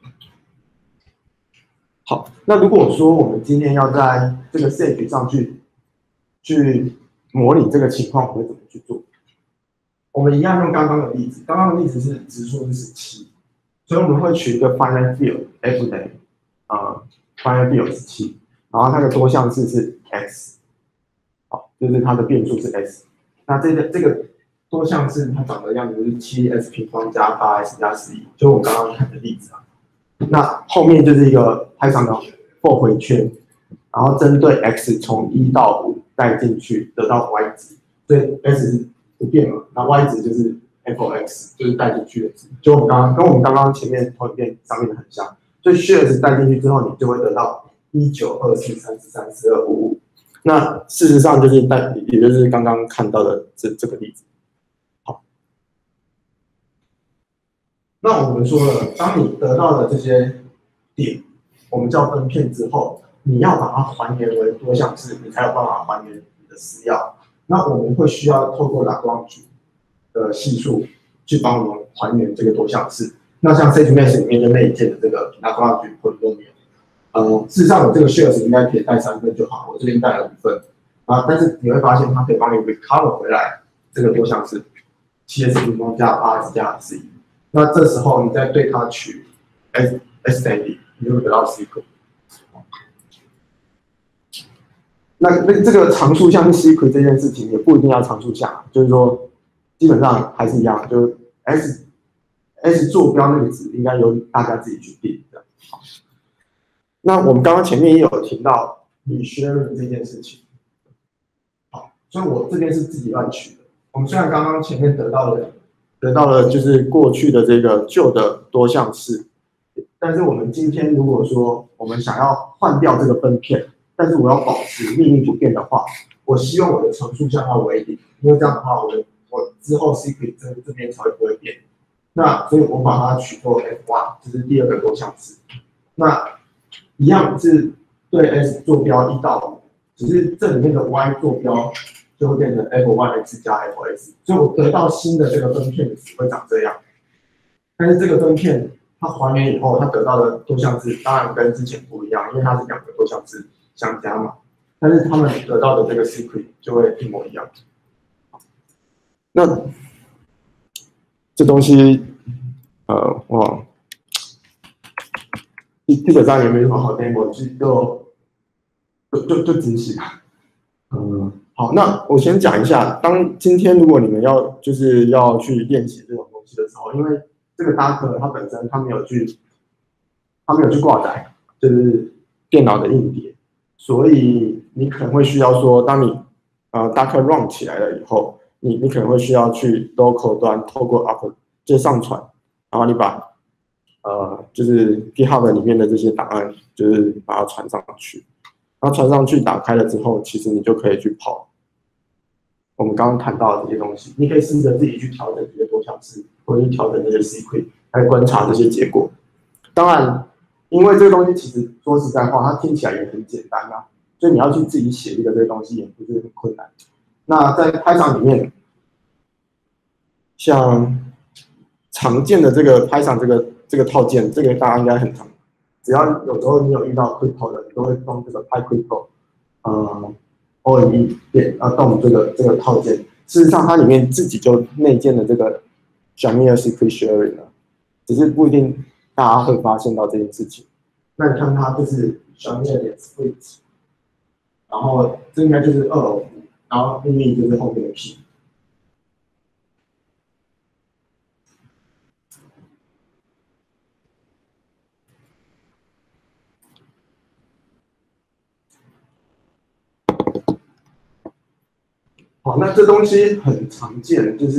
好。那如果说我们今天要在这个 Sage 上去去模拟这个情况，我们会怎么去做？我们一样用刚刚的例子，刚刚的例子是质数是十七，所以我们会取一个 finite field f 等于呃 finite field 十七，然后它的多项式是 x， 好，就是它的变数是 x。那这个这个多项式它长的样子就是七 s 平方加八 s 加十一，就我刚刚看的例子啊。那后面就是一个Python的 for 回圈，然后针对 x 从一到五带进去，得到 y 值，所以 s 是不变嘛，那 y 值就是 f(x) 就是带进去的值，就我们刚刚跟我们刚刚前面投影片上面的很像，所以 share 值带进去之后，你就会得到一九二四三十三四二五五。那事实上就是带，也就是刚刚看到的这这个例子。好，那我们说了，当你得到的这些点，我们叫分片之后，你要把它还原为多项式，你才有办法还原你的私钥。那我们会需要透过 Lagrange 的系数去帮我们还原这个多项式。那像 SageMax 里面就内建的这个 Lagrange polynomial。呃，事实上我这个 shares 应该可以带三份就好，我这边带了五份啊，但是你会发现它可以帮你 recover 回来这个多项式七 s 平方加八 s 加十一，那这时候你再对它取 s s 等于，你就会得到 secret。那那这个常数项是 secret 这件事情也不一定要常数项，就是说基本上还是一样，就是 s s 坐标那个值应该由大家自己去定的。那我们刚刚前面也有提到你 sharing 这件事情，好，所以我这边是自己乱取的。我们虽然刚刚前面得到了得到了就是过去的这个旧的多项式，但是我们今天如果说我们想要换掉这个分片，但是我要保持秘密不变的话，我希望我的常数项要为零，因为这样的话我的我之后 secret 这这边才会不会变。那所以我把它取作 f 一，这是第二个多项式。那一样是对 S 坐标一到五，只是这里面的 Y 坐标就会变成 F Y X 加 F S， 所以我得到新的这个分片只会长这样。但是这个分片它还原以后，它得到的多项式当然跟之前不一样，因为它是两个多项式相加嘛。但是他们得到的这个 secret 就会一模一样。那这东西，呃，哇，基基本上也没什么好 demo，就就就就执行。嗯，好，那我先讲一下，当今天如果你们要就是要去练习这种东西的时候，因为这个 Docker 它本身它没有去，它没有去挂载，就是电脑的硬碟，所以你可能会需要说，当你呃 Docker run 起来了以后，你你可能会需要去 local 端透过 up 就上传，然后你把呃就是 GitHub 里面的这些档案，就是把它传上去。然后传上去打开了之后，其实你就可以去跑我们刚刚谈到的这些东西。你可以试着自己去调整这些多项式，或者是调整这些 secret 来观察这些结果。当然，因为这个东西其实说实在话，它听起来也很简单啊，所以你要去自己写一个这个东西也不是很困难。那在 Python 里面，像常见的这个 Python 这个这个套件，这个大家应该很常。只要有时候你有遇到 crypto 的，你都会用这个 PyCrypto， 呃 ，O M E 点啊动这个这个套件。事实上，它里面自己就内建了这个 Shamir Secret Sharing 了，只是不一定大家会发现到这件事情。那你看它就是 Shamir 点 Split， 然后这应该就是二楼符，然后秘密就是后面的 P。好，那这东西很常见，就是，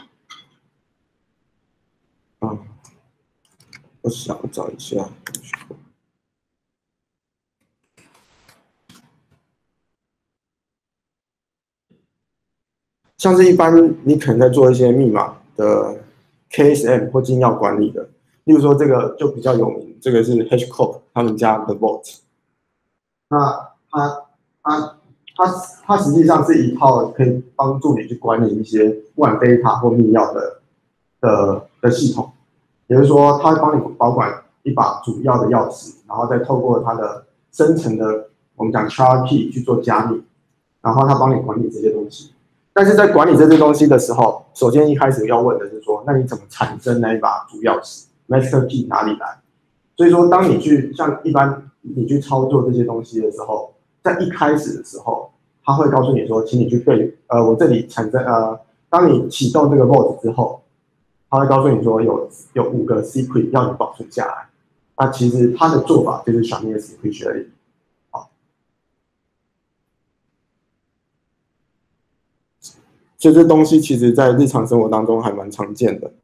嗯，我想找一下，像是一般你可能在做一些密码的 K S M 或金钥管理的，例如说这个就比较有名，这个是 HashCorp 他们家的 Vault， 那它它它它实际上是一套可以帮助你去管理一些不管 data 或密钥的的的系统，也就是说，它会帮你保管一把主要的钥匙，然后再透过它的深层的我们讲 S H A R Key 去做加密，然后它帮你管理这些东西。但是在管理这些东西的时候，首先一开始要问的是说，那你怎么产生那一把主钥匙 ？Master Key 哪里来？所以说，当你去像一般你去操作这些东西的时候，在一开始的时候，他会告诉你说，请你去对，呃，我这里产生呃，当你启动这个 Vault 之后，他会告诉你说有有五个 secret 要你保存下来。那其实他的做法就是小面的 secret sharing。好，所以这东西其实在日常生活当中还蛮常见的。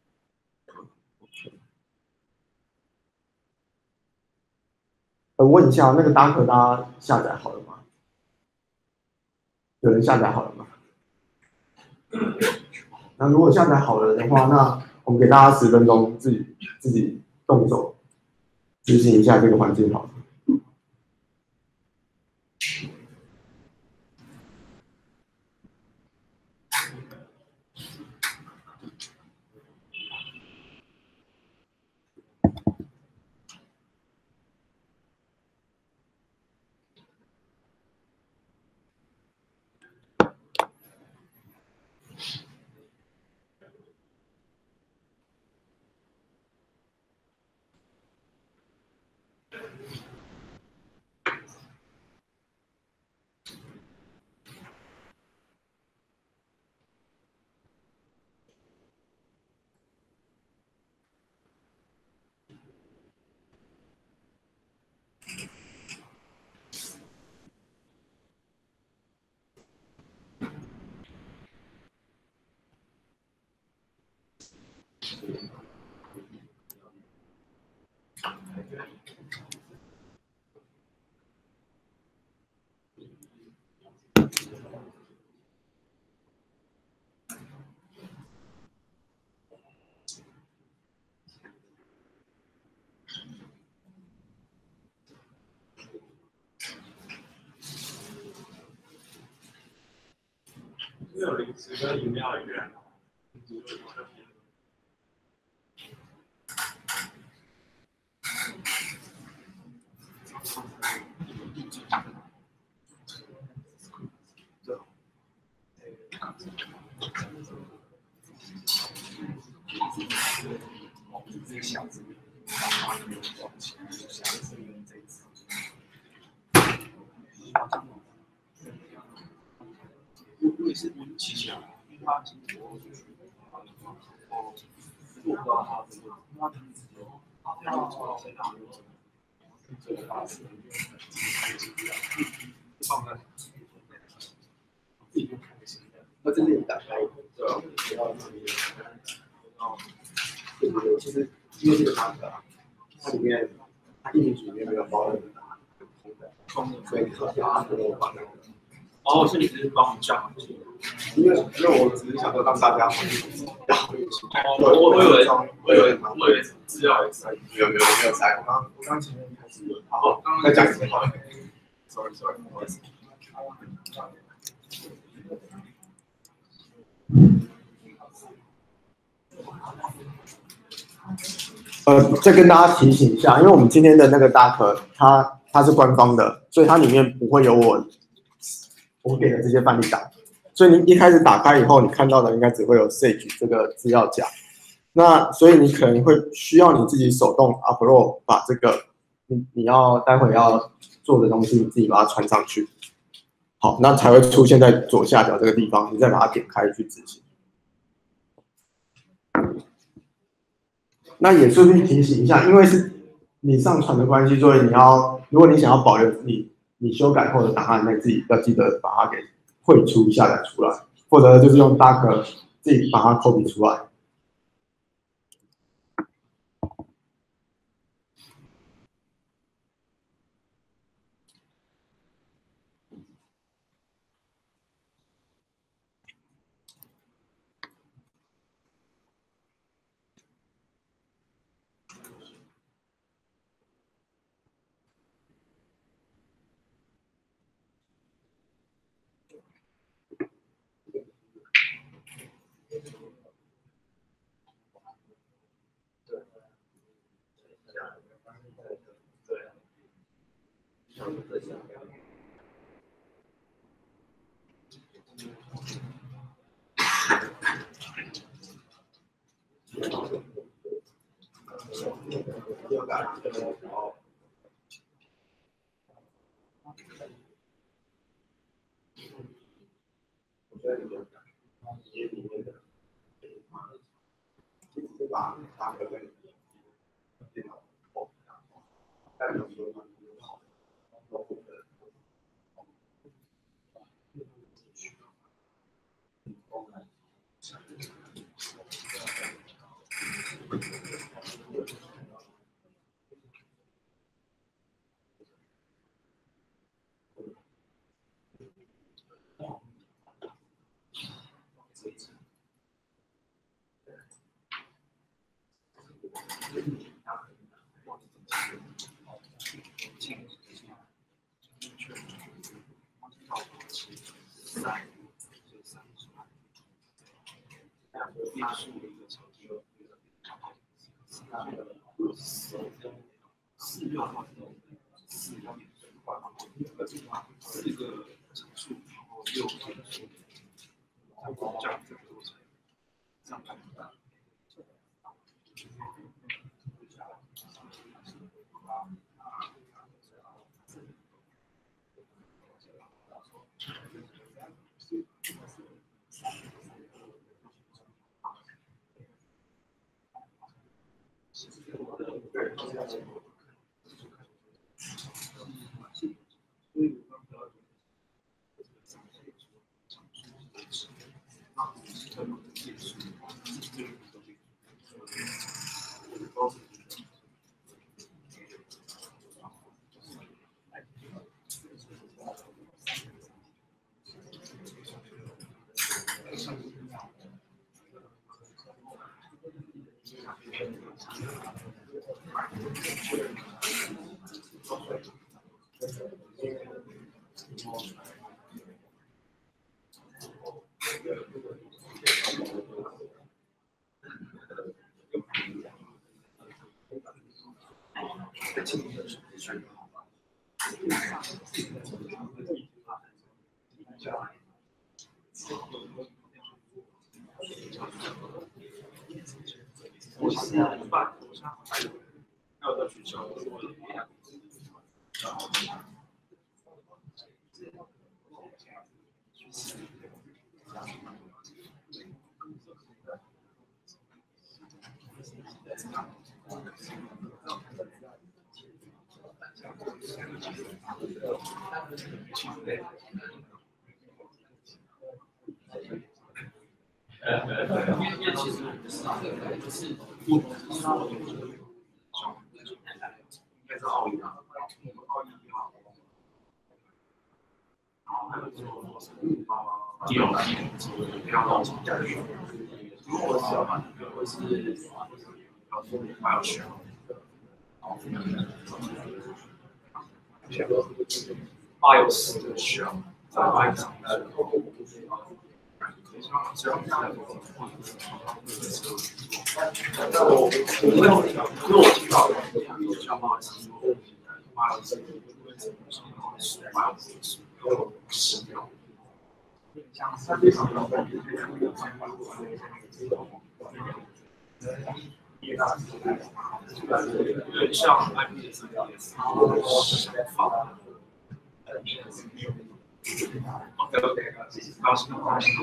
呃，问一下，那个 Docker 大家下载好了吗？有人下载好了吗？那如果下载好了的话，那我们给大家十分钟自己自己动手执行一下这个环境好了。 因为有零食跟饮料一样。这个小字，把它给装起来，下次用这一次。我也是运气起来，因为他经过，我不知道他这个，他的他要从谁哪里这个大事，放在自己就开心的，那真的你打开，对吧？不要自己，对不对？其实因为这个大的，它里面它一米里面没有包那个空的，所以它它没有把那个。哦，所以你只是帮我们讲，因为因为我只是想说让大家哦，我我以为我以为我以为资料也塞，没有没有没有塞，我刚我刚前面开始有，好，刚刚在讲什么 ？Sorry Sorry， 不好意思。 呃，再跟大家提醒一下，因为我们今天的那个大课，它它是官方的，所以它里面不会有我我给的这些范例档，所以你一开始打开以后，你看到的应该只会有 Sage 这个资料夹。那所以你可能会需要你自己手动 upload 把这个你你要待会要做的东西，你自己把它传上去。好，那才会出现在左下角这个地方，你再把它点开去执行。那也顺便提醒一下，因为是你上传的关系，所以你要，如果你想要保留你你修改后的档案，那自己要记得把它给汇出下载出来，或者就是用 Docker 自己把它 copy 出来。 我现在办，我现在还有还有在学校，呃呃，因为因为其实就是我知道我就是应该是奥运啊，奥运也好，然后还有就是第六季不要老请假去，如果是要办的，会是要还要学，八有十个需要在外场的。只要大家都我我因为我听到有像马尔斯说，马尔斯马尔斯有十秒，像三非常高的，对，像 I P S 也是放。OK OK， 高兴高兴。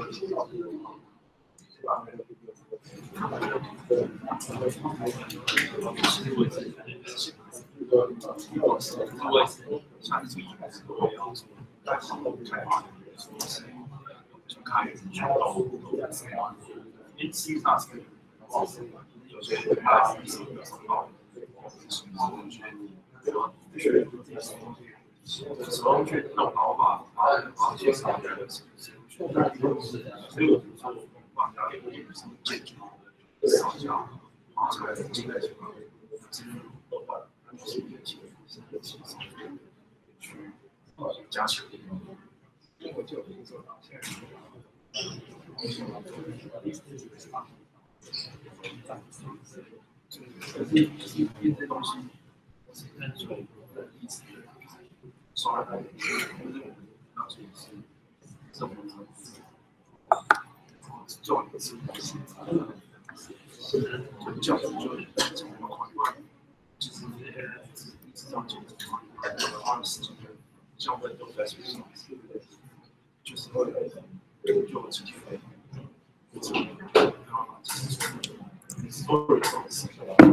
其实我自己我是我上一次我要在杭州开发，就开全都因为基本上是有些他是有什么什么去什么去弄好吧，然后然后介绍人，所以我就说放假有点什么建筑少教，然后才进来什么，就是去加强。因为就有做到现在。就是一些东西，我是认出的意思。刷来，那所以是这么做一次，就教育就怎么快，其实一直一直到检查，花的时间教会都在学校，就是为了就之前然后所有人都是。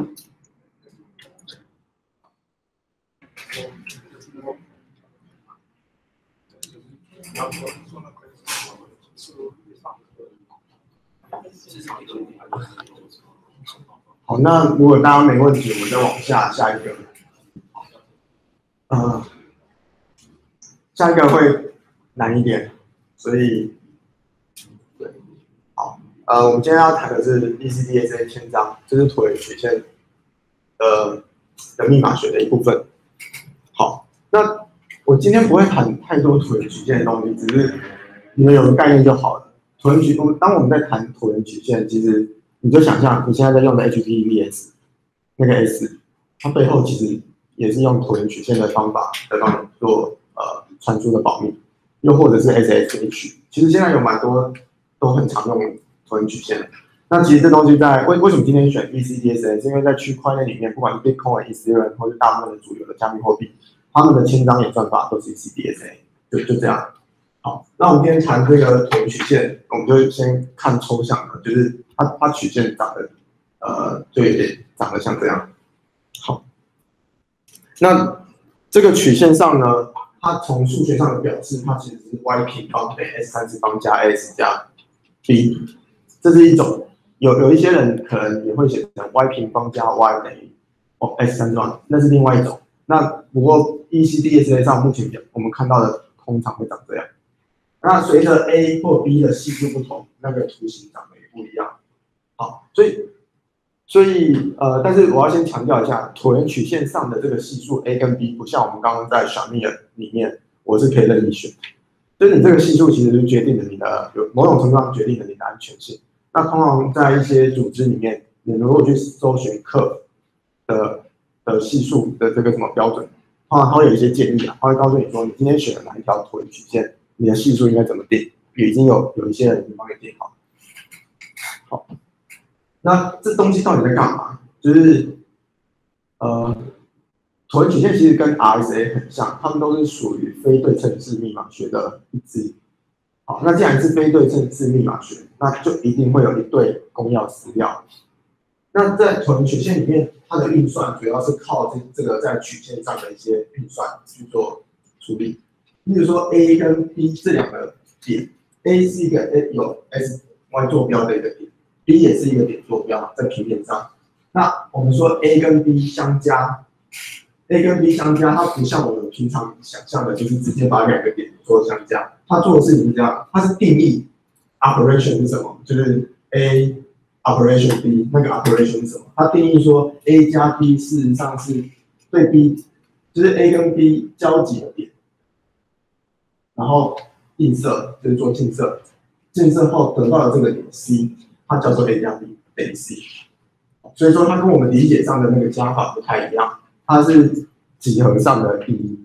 好，那如果大家没问题，我们再往下下一个。呃，下一个会难一点，所以对，好，呃，我们今天要谈的是 E C D S A 签章，这是椭圆曲线的的密码学的一部分。好，那我今天不会谈太多椭圆曲线的东西，只是你们有个概念就好了。椭圆曲，当我们在谈椭圆曲线，其实你就想象你现在在用的 H T T P S 那个 S， 它背后其实也是用椭圆曲线的方法来帮你做呃传输的保密，又或者是 S S H， 其实现在有蛮多都很常用椭圆曲线的。那其实这东西在为为什么今天选 E C D S A， 是因为在区块链里面，不管是 Bitcoin、Ethereum 或是大部分的主流的加密货币，他们的签章演算法都是 E C D S A， 就就这样。好，那我们今天谈这个椭圆曲线，我们就先看抽象的，就是它它曲线长得，呃，就有点长得像这样。好，那这个曲线上呢，它从数学上的表示，它其实是 y 平方等于 s 三次方加 s 加 b， 这是一种。有有一些人可能也会写成 y 平方加 y 等于哦 s 三次方，那是另外一种。那不过 E C D S A 上目前我们看到的通常会长这样。那随着 A 或 B 的系数不同，那个图形长得也不一样。好，所以所以呃，但是我要先强调一下，椭圆曲线上的这个系数 A 跟 B 不像我们刚刚在小密尔里面，我是可以任意选。就是你这个系数其实是决定了你的有某种程度上决定了你的安全性。那通常在一些组织里面，你如果去搜寻 curve 的的系数的这个什么标准， 啊，它会有一些建议啊，它会告诉你说，你今天选了哪一条椭圆曲线，你的系数应该怎么定，已经有有一些人已经帮你定好。好，那这东西到底在干嘛？就是呃，椭圆曲线其实跟 R S A 很像，它们都是属于非对称式密码学的一支。好，那既然是非对称式密码学，那就一定会有一对公钥资料。那在椭圆曲线里面，它的运算主要是靠这这个在曲线上的一些运算去做处理。例如说 A 跟 B 这两个点 ，A 是一个 A 有 S Y 坐标的一个点 ，B 也是一个点坐标在平面上。那我们说 A 跟 B 相加 ，A 跟 B 相加，它不像我们平常想象的，就是直接把两个点做相加。它做的事情是这样，它是定义 operation 是什么，就是 A operation B 那个 operation 是什么？它定义说 A 加 B 事实上是对 B， 就是 A 跟 B 交集的点，然后映射就是做近射，近射后得到的这个点 C， 它叫做 A 加 B 等于 C。所以说它跟我们理解上的那个加法不太一样，它是几何上的定义。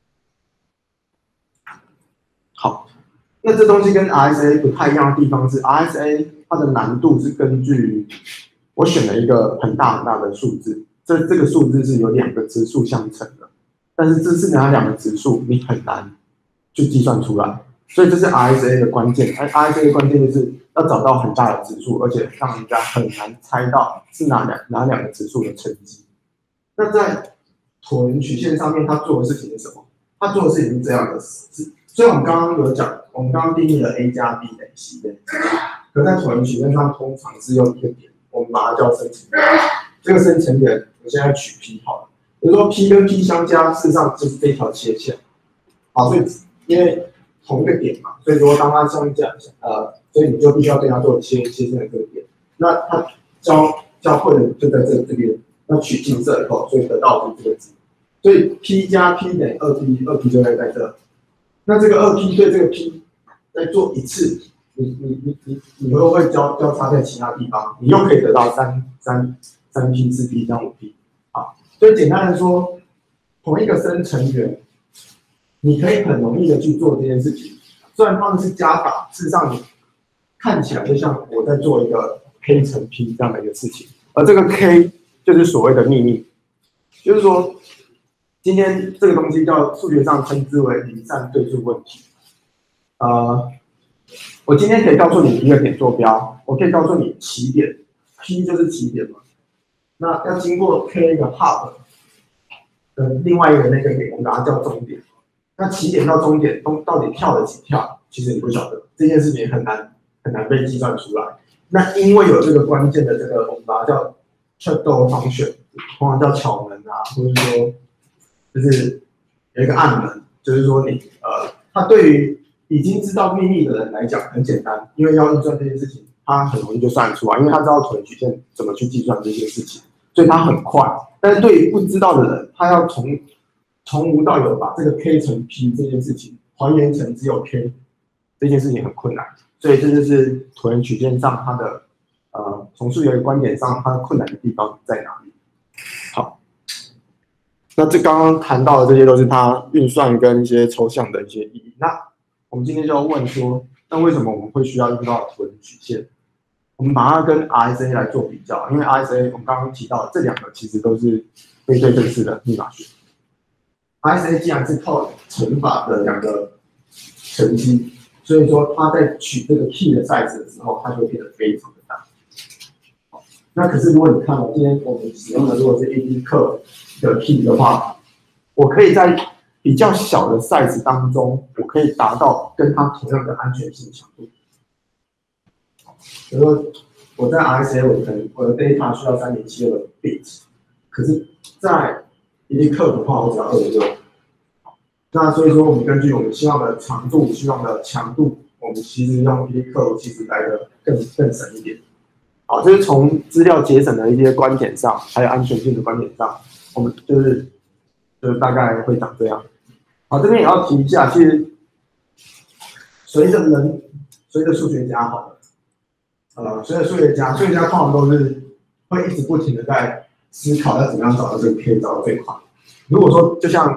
好，那这东西跟 R S A 不太一样的地方是 ，R S A 它的难度是根据我选了一个很大很大的数字，这这个数字是由两个质数相乘的，但是这是哪两个质数你很难去计算出来，所以这是 R S A 的关键。而 R S A 的关键就是要找到很大的质数，而且让人家很难猜到是哪两哪两个质数的乘积。那在椭圆曲线上面，它做的事情是什么？它做的事情是这样的，是所以我们刚刚有讲，我们刚刚定义了 A 加 B 等于 C 等于 C， 可在椭圆曲线上通常是用一个点，我们把它叫生成点。这个生成点，我现在取 P 好了，比如说 P 跟 P 相加，事实上就是这条切线。好，所以因为同一个点嘛，所以说当它相加，呃，所以你就必须要对它做切切线的这个点。那它交交汇的就在这这边，那取近射以后，所以得到的就是这个值。所以 P 加 P 等于 二 P， 二 P 就会在这。那这个 二 P 对这个 P 再做一次，你你你你你又会交交叉在其他地方，你又可以得到三三三 P 四 P 这样五 P。好，所以简单的说，同一个生成元，你可以很容易的去做这件事情。虽然他们是加法，事实上你看起来就像我在做一个 K 乘 P 这样的一个事情，而这个 K 就是所谓的秘密，就是说。今天这个东西叫数学上称之为离散对数问题。呃，我今天可以告诉你一个点坐标，我可以告诉你起点 ，P 就是起点嘛。那要经过 K 的 hub 的另外一个那个点，我们把它叫终点。那起点到终点都到底跳了几跳，其实你不晓得，这件事情很难很难被计算出来。那因为有这个关键的这个，我们把它叫 trapdoor function， 通常叫巧门啊，或者说。就是有一个暗门，就是说你呃，它对于已经知道秘密的人来讲很简单，因为要运算这件事情，他很容易就算得出来，因为他知道椭圆曲线怎么去计算这些事情，所以他很快。但是对于不知道的人，他要从从无到有把这个 K 乘 P 这件事情还原成只有 K 这件事情很困难，所以这就是椭圆曲线上它的呃从数学的观点上它困难的地方在哪里？好。那这刚刚谈到的这些都是它运算跟一些抽象的一些意义。那我们今天就要问说，那为什么我们会需要用到椭圆曲线？我们把它跟 R S A 来做比较，因为 R S A 我们刚刚提到这两个其实都是非对称式的密码学。R S A 既然是靠乘法的两个乘积，所以说它在取这个 key 的 size 的时候，它就会变得非常的大。那可是如果你看到今天我们使用的如果是 A D curve 的 key 的话，我可以在比较小的 size 当中，我可以达到跟它同样的安全性强度。比如说我在 R S A 我可能我的 data 需要 三点七二 bit， 可是在 A D curve 的话，我只要二点六。那所以说我们根据我们希望的长度、希望的强度，我们其实用 A D curve 其实来的更更省一点。好，这是从资料节省的一些观点上，还有安全性的观点上。我们就是就是大概会长这样。好，这边也要提一下，其实随着人，随着数学家好了，呃，随着数学家，数学家通常都是会一直不停的在思考要怎么样找到这个 K 找到最快。如果说就像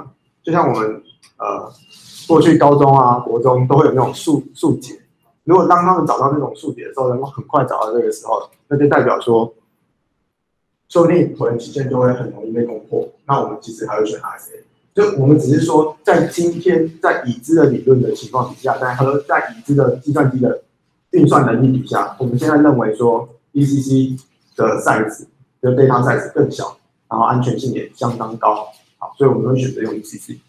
就像我们呃过去高中啊、国中都会有那种数数解，如果当他们找到那种数解的时候，能够很快找到这个时候，那就代表说，说不定椭圆曲线就会很容易被攻破。那我们其实还会选 R S A， 就我们只是说，在今天在已知的理论的情况底下，在和在已知的计算机的运算能力底下，我们现在认为说 E C C 的 size 的 data size 更小，然后安全性也相当高。好，所以我们会选择用 E C C。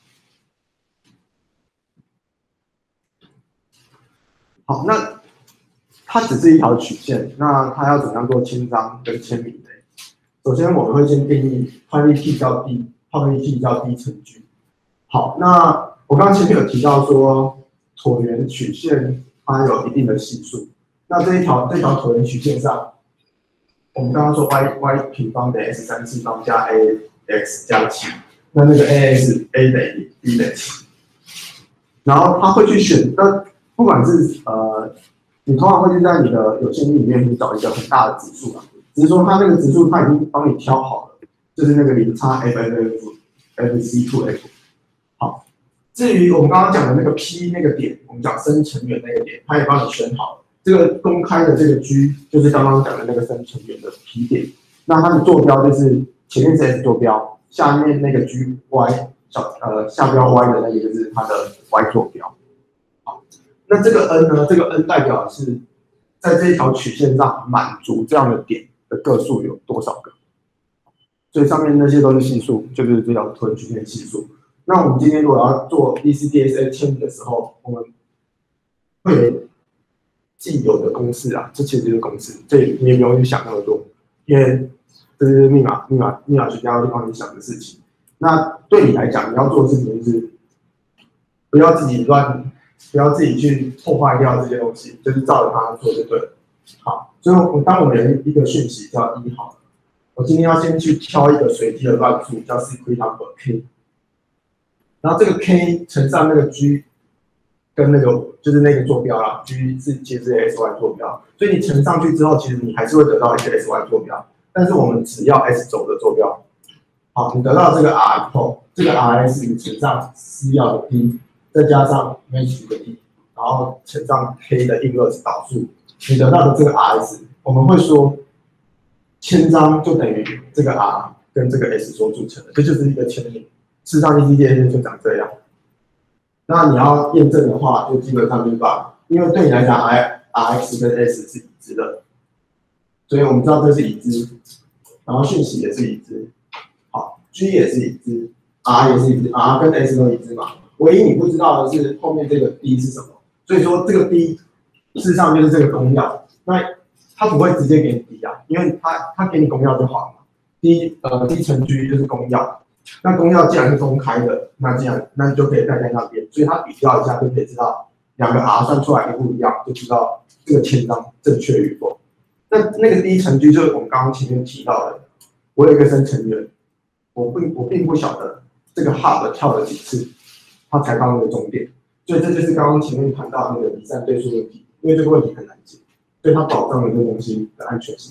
好，那它只是一条曲线，那它要怎样做签章跟签名呢？首先我们会先定义宽率 t 较低，宽率 t 较低程序。好，那我刚刚前面有提到说椭圆曲线它有一定的系数，那这一条这条椭圆曲线上，我们刚刚说 y y 平方等于 x 三次方加 a x 加七，那那个 a x a 等于 b 等于七，然后它会去选，那不管是呃，你通常会去在你的有限率里面去找一个很大的指数啊，只是说它那个指数它已经帮你挑好了，就是那个零差 f f f f c to f。好，至于我们刚刚讲的那个 p 那个点，我们讲生成元那个点，它也帮你选好了。这个公开的这个 G 就是刚刚讲的那个生成元的 P 点，那它的坐标就是前面是 S 坐标，下面那个 G Y 小呃下标 Y 的那个就是它的 Y 坐标。好，那这个 N 呢？这个 N 代表的是在这一条曲线上满足这样的点的个数有多少个？所以上面那些都是系数，就是这条椭圆曲线的系数。那我们今天如果要做 E C D S A 签名的时候，我们会有既有的公式啊，这其实就是公式，这你也不用去想那么多，因为这是密码密码密码学家会帮你想的事情。那对你来讲，你要做的事情就是不要自己乱，不要自己去破坏掉这些东西，就是照着它做就对了。好，所以我当我们有一个讯息叫一好了，我今天要先去挑一个随机的乱数叫 secret number k， 然后这个 k 乘上那个 g。跟那个就是那个坐标啦 ，G 是其实是 S Y 坐标，所以你乘上去之后，其实你还是会得到一个 S Y 坐标，但是我们只要 S 轴的坐标。好，你得到这个 R 以后，这个 R S 你乘上私钥的 P， 再加上 match 的 P， 然后乘上 K 的 inverse 导数，你得到的这个 R S， 我们会说签章就等于这个 R 跟这个 S 所组成的，这就是一个签名。事实上 E C D S A 就长这样。那你要验证的话，就基本上就是把，因为对你来讲 ，R R X 跟 S 是已知的，所以我们知道这是已知，然后讯息也是已知，好 ，G 也是已知 ，R 也是已知 ，R 跟 S 都已知嘛。唯一你不知道的是后面这个 D 是什么，所以说这个 D 事实上就是这个公钥，那它不会直接给你 D 啊，因为它它给你公钥就好了嘛 ，D 呃 D 乘 G 就是公钥。那公钥既然是公开的，那既然那你就可以带在那边，所以它比较一下就可以知道两个 R 算出来一不一样，就知道这个签章正确与否。那那个第一程序就是我们刚刚前面提到的，我有一个生成员，我并我并不晓得这个 hub 跳了几次，它才到那个终点，所以这就是刚刚前面谈到那个离散对数问题，因为这个问题很难解，所以它保障了这个东西的安全性。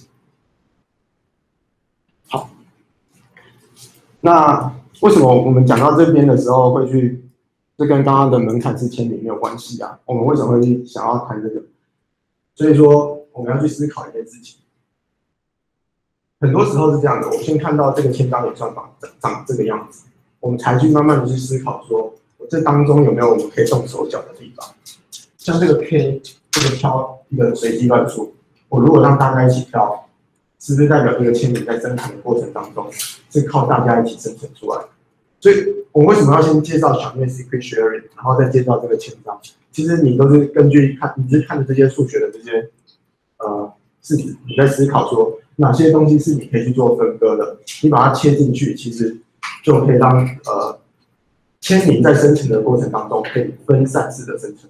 好。那为什么我们讲到这边的时候会去，这跟刚刚的门槛式签名没有关系啊？我们为什么会想要谈这个？所以说我们要去思考一件事情。很多时候是这样的，我先看到这个签章演算法长长这个样子，我们才去慢慢的去思考说，我这当中有没有我们可以动手脚的地方？像这个 K 这个挑一个随机乱数，我如果让大家一起挑。是不是代表这个签名在生成的过程当中是靠大家一起生成出来的？所以我为什么要先介绍小面 secret sharing， 然后再介绍这个签章？其实你都是根据看，你是看着这些数学的这些呃式子，你在思考说哪些东西是你可以去做分割的，你把它切进去，其实就可以让呃签名在生成的过程当中可以分散式的生成。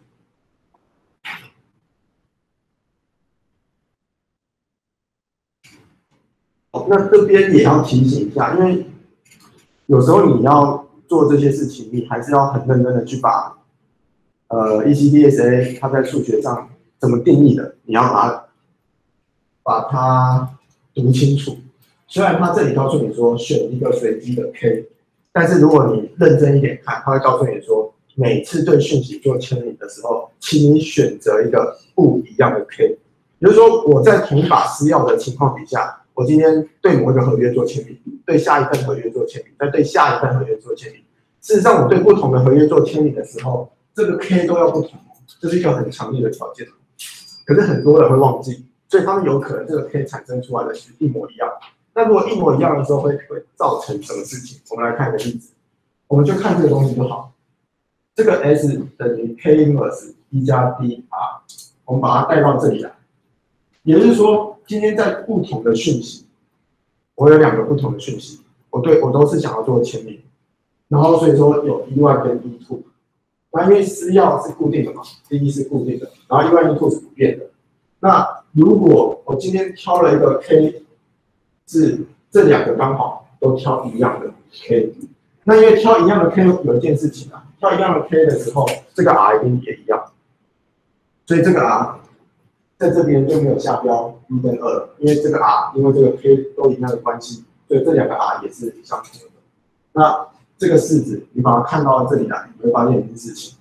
那这边也要提醒一下，因为有时候你要做这些事情，你还是要很认真的去把呃 E C D S A 它在数学上怎么定义的，你要把它把它读清楚。虽然它这里告诉你说选一个随机的 K， 但是如果你认真一点看，它会告诉你说，每次对讯息做牵引的时候，请你选择一个不一样的 K。也就是说，我在同一把私钥的情况底下，我今天对某一个合约做签名，对下一份合约做签名，再对下一份合约做签名。事实上，我对不同的合约做签名的时候，这个 K 都要不同，这是一个很强烈的条件。可是很多人会忘记，所以他们有可能这个 K 产生出来的是一模一样。那如果一模一样的时候会，会造成什么事情？我们来看一个例子，我们就看这个东西就好。这个 S 等于 K inverse 一加 D R， 我们把它带到这里来。也就是说，今天在不同的讯息，我有两个不同的讯息，我对我都是想要做签名，然后所以说有 E 一 跟 E 二， 那因为私钥是固定的嘛，第一是固定的，然后 E 一 E 二是不变的。那如果我今天挑了一个 K， 是这两个刚好都挑一样的 K， 那因为挑一样的 K 有一件事情啊，挑一样的 K 的时候，这个 R 一定也一样，所以这个 R。在这边就没有下标一跟二了，因为这个 R 因为这个 K 都一样的关系，所以这两个 R 也是相同的。那这个式子你把它看到这里来，你会发现一件事情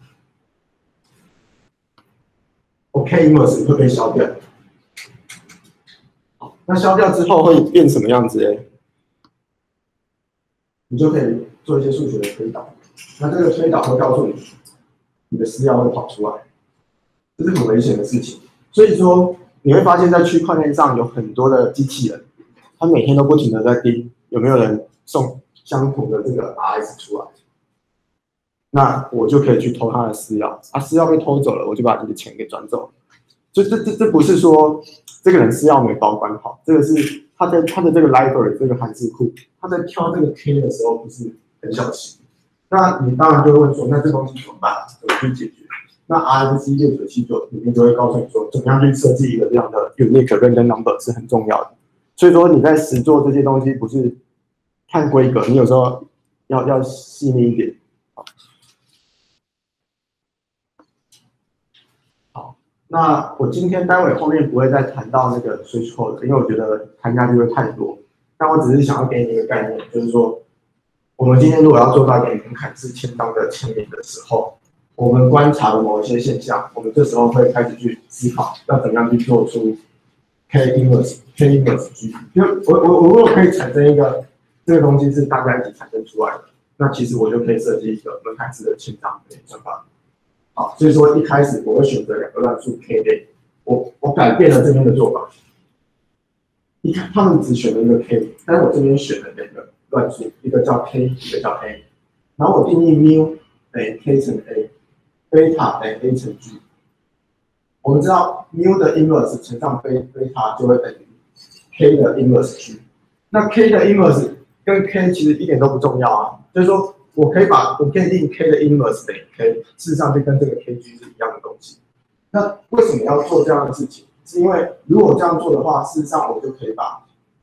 ，OK inverse 会被消掉。那消掉之后会变什么样子嘞？你就可以做一些数学的推导。那这个推导会告诉你，你的私钥会跑出来，这是很危险的事情。所以说，你会发现在区块链上有很多的机器人，他每天都不停的在盯有没有人送相同的这个 R S 出来，那我就可以去偷他的私钥，啊，私钥被偷走了，我就把你的钱给转走了。所以这这这不是说这个人私钥没保管好，这个是他在他的这个 library 这个函数库，他在挑这个 K 的时候不是很小心。那你当然就会问说，那这东西怎么办？怎么去解决？那 R F C 六九七九里面就会告诉你说，怎么样去设计一个这样的 unique random number 是很重要的。所以说你在实做这些东西，不是看规格，你有时候要要细腻一点。好，那我今天待会后面不会再谈到那个 switch code， 因为我觉得谈下去会太多。但我只是想要给你一个概念，就是说，我们今天如果要做到一个门槛是签章的签名的时候，我们观察了某一些现象，我们这时候会开始去思考，要怎么样去做出 K inverse K inverse G。因为我我我如果可以产生一个这个东西是大家一起产生出来的，那其实我就可以设计一个门槛式的签章的算法。好，所以说一开始我会选择两个乱数 K 类，我我改变了这边的做法。你看他们只选了一个 K， 但是我这边选了两个乱数，一个叫 K， 一个叫 A， 然后我定义 mu 等于 K 乘 A。贝塔等于 A 乘 G， 我们知道 mu 的 inverse 乘上贝贝塔就会等于 K 的 inverse G。那 K 的 inverse 跟 K 其实一点都不重要啊，就是说我可以把我可以定 K 的 inverse 等于 K， 事实上就跟这个 K G 是一样的东西。那为什么要做这样的事情？是因为如果这样做的话，事实上我就可以把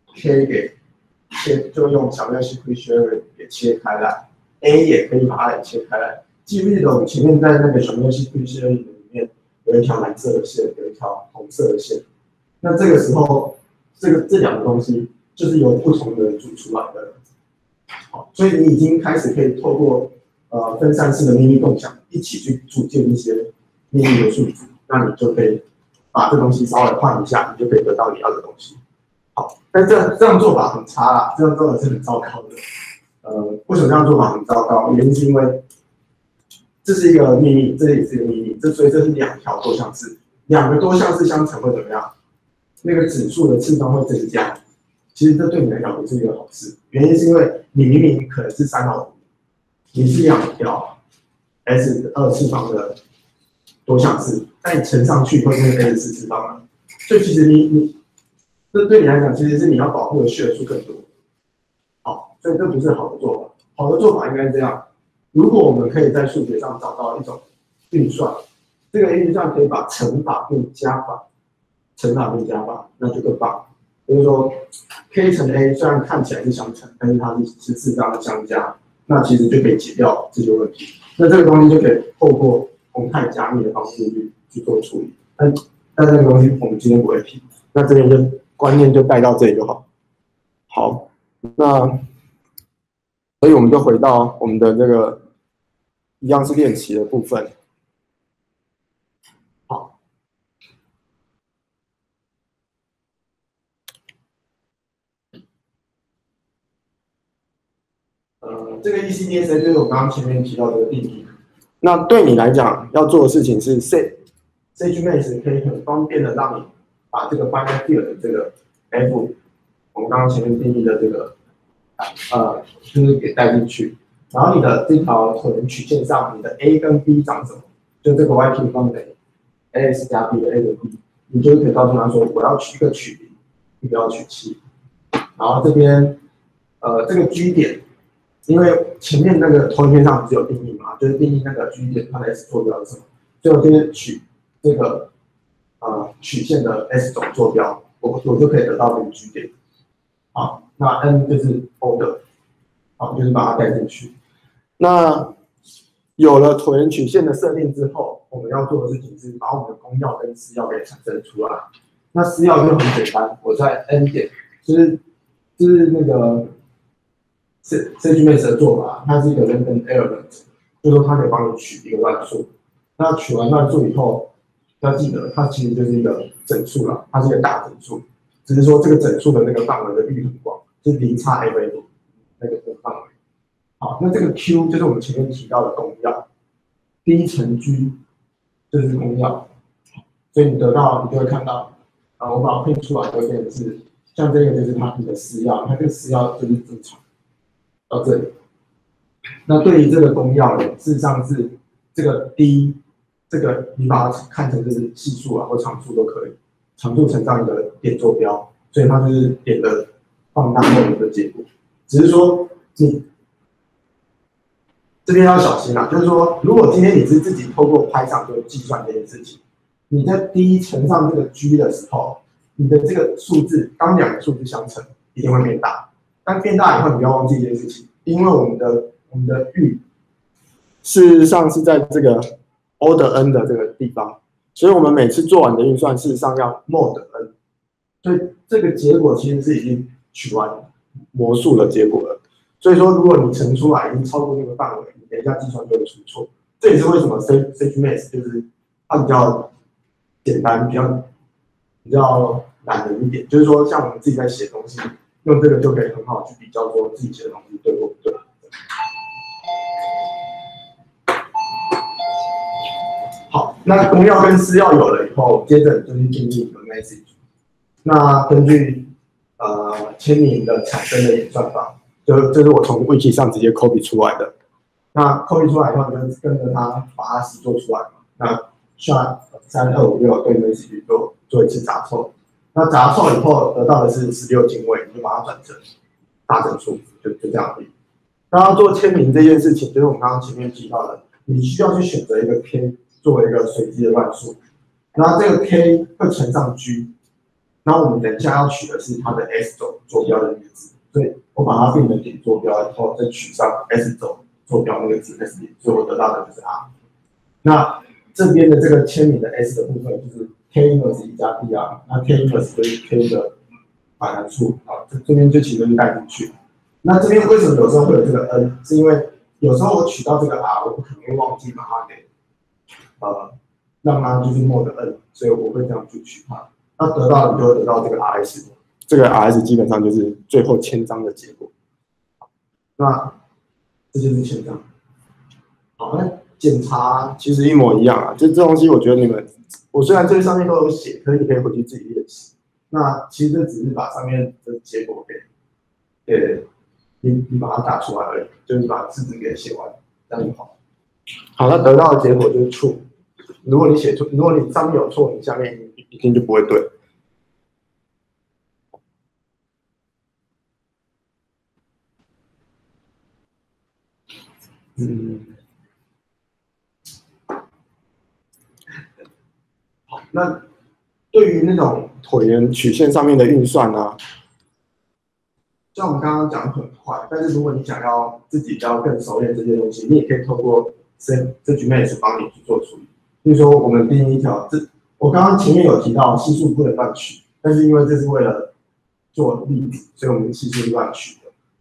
K 给切，就用小面积 sharing 给切开来 ，A 也可以把它给切开来。记不记得我们前面在那个小面积 sharing 里面有一条蓝色的线，有一条红色的线。那这个时候，这个这两个东西就是由不同的人组出来的。好，所以你已经开始可以透过呃分散式的秘密共享，一起去组建一些秘密的数组，那你就可以把这东西稍微换一下，你就可以得到你要的东西。好，但这这样做法很差啦，这样做法是很糟糕的。呃，为什么这样做法很糟糕？原因是因为这是一个秘密，这也是一个秘密，这所以这是两条多项式，两个多项式相乘会怎么样？那个指数的次方会增加。其实这对你来讲不是一个好事，原因是因为你明明可能是三到五，你是两条 S 二次方的多项式，但你乘上去会变成 S 四次方了，所以其实你你这对你来讲其实是你要保护的序数更多。好，所以这不是好的做法。好的做法应该是这样：如果我们可以在数学上找到一种运算，这个运算可以把乘法变加法，乘法变加法，那就更棒。就是说 ，K 乘 A 虽然看起来是相乘，但是它是是次方的相加，那其实就可以解掉这些问题。那这个东西就可以透过宏态加密的方式去去做处理。但但这个东西我们今天不会提，那这边就观念就带到这里就好。好，那所以我们就回到我们的这个一样是练习的部分。好，呃，这个 E C D S A 就是我刚刚前面提到的定义。那对你来讲要做的事情是 SageMax 可以很方便的让你把这个 Finite Field 的这个 F， 我们刚刚前面定义的这个呃，就是给带进去。然后你的这条椭圆曲线上，你的 A 跟 B 长什么？就这个 Y P 方的 A X 加 B 的 A 跟 B， 你就可以告诉他说，我要取一个取零，一个要取七。然后这边呃这个 G 点，因为前面那个投影片上只有定义嘛，就是定义那个 G 点它的 S 坐标是什么，所以我这边取这个呃曲线的 S 总坐标，我我就可以得到这个 G 点。好，那 N 就是 O 的，好，就是把它带进去。那有了椭圆曲线的设定之后，我们要做的事情是把我们的公钥跟私钥给产生出来。那私钥就很简单，我在 N 点，就是就是那个 SageMax 的做法，它是一个 random element， 就是说它可以帮你取一个乱数。那取完乱数以后，要记得它其实就是一个整数了，它是一个大整数，只是说这个整数的那个范围的域很广，就是零差 f a 那个范围。好，那这个 Q 就是我们前面提到的公钥 ，D 乘 G 就是公钥，所以你得到你就会看到，啊，我把它拼出来就变成是，像这个就是它你的私钥，它这个私钥就是正常到这里。那对于这个公钥呢，事实上是这个 D 这个你把它看成是系数啊或常数都可以，常数乘上一个点坐标，所以它就是点的放大后的结果，只是说你。这边要小心啦，就是说，如果今天你是自己透过 Python 就计算这件事情，你在 D 乘上这个 G 的时候，你的这个数字当两个数字相乘，一定会变大。但变大以后，你不要忘记一件事情，因为我们的我们的域事实上是在这个 O 的 n 的这个地方，所以我们每次做完的运算，事实上要 mod n， 所以这个结果其实是已经取完魔数的结果了。所以说，如果你乘出来已经超过那个范围，你等一下计算就会出错。这也是为什么 SageMax 就是它比较简单，比较比较懒人一点。就是说，像我们自己在写东西，用这个就可以很好去比较说自己写的东西对或不对。好，那公钥跟私钥有了以后，接着就是定义一个 message。那根据呃签名的产生的演算法。就这是我从 wiki 上直接 copy 出来的。那 copy 出来以后，就跟着它把它实做出来嘛。那算三二五六对 message 做做一次杂凑。那杂凑以后得到的是十六进位，你就把它转成大整数，就就这样而已。那要做签名这件事情，就是我们刚刚前面提到的，你需要去选择一个 k 作为一个随机的乱数。那这个 k 会乘上 g， 那我们等一下要取的是它的 s 轴坐标的那个字。所以我把它变成点坐标以后，再取上 S 轴坐标那个字 S 点，所以我得到的就是 R。那这边的这个签名的 S 的部分就是 K inverse 一加 B R， 那 K inverse 就是 K 的反函数啊，这这边就其实就带进去。那这边为什么有时候会有这个 N？ 是因为有时候我取到这个 R， 我可能会忘记把它给呃让它就是 mod N， 所以我会这样去取它。那得到你就会得到这个 R S。这个 R S 基本上就是最后签章的结果。那这就是签章。好，那检查其实一模一样啊。就这东西，我觉得你们，我虽然这上面都有写，可是你可以回去自己练习。那其实这只是把上面的结果给，给你你把它打出来而已，就是把字字给写完，这样就好。好，那得到的结果就是 true。如果你写错，如果你上面有错，你下面一定就不会对。嗯，好，那对于那种椭圆曲线上面的运算呢，像我们刚刚讲很快，但是如果你想要自己要更熟练这些东西，你也可以透过 SageMax 帮你去做处理。比如说，我们定义一条，这我刚刚前面有提到系数不能乱取，但是因为这是为了做例子，所以我们系数是乱取的。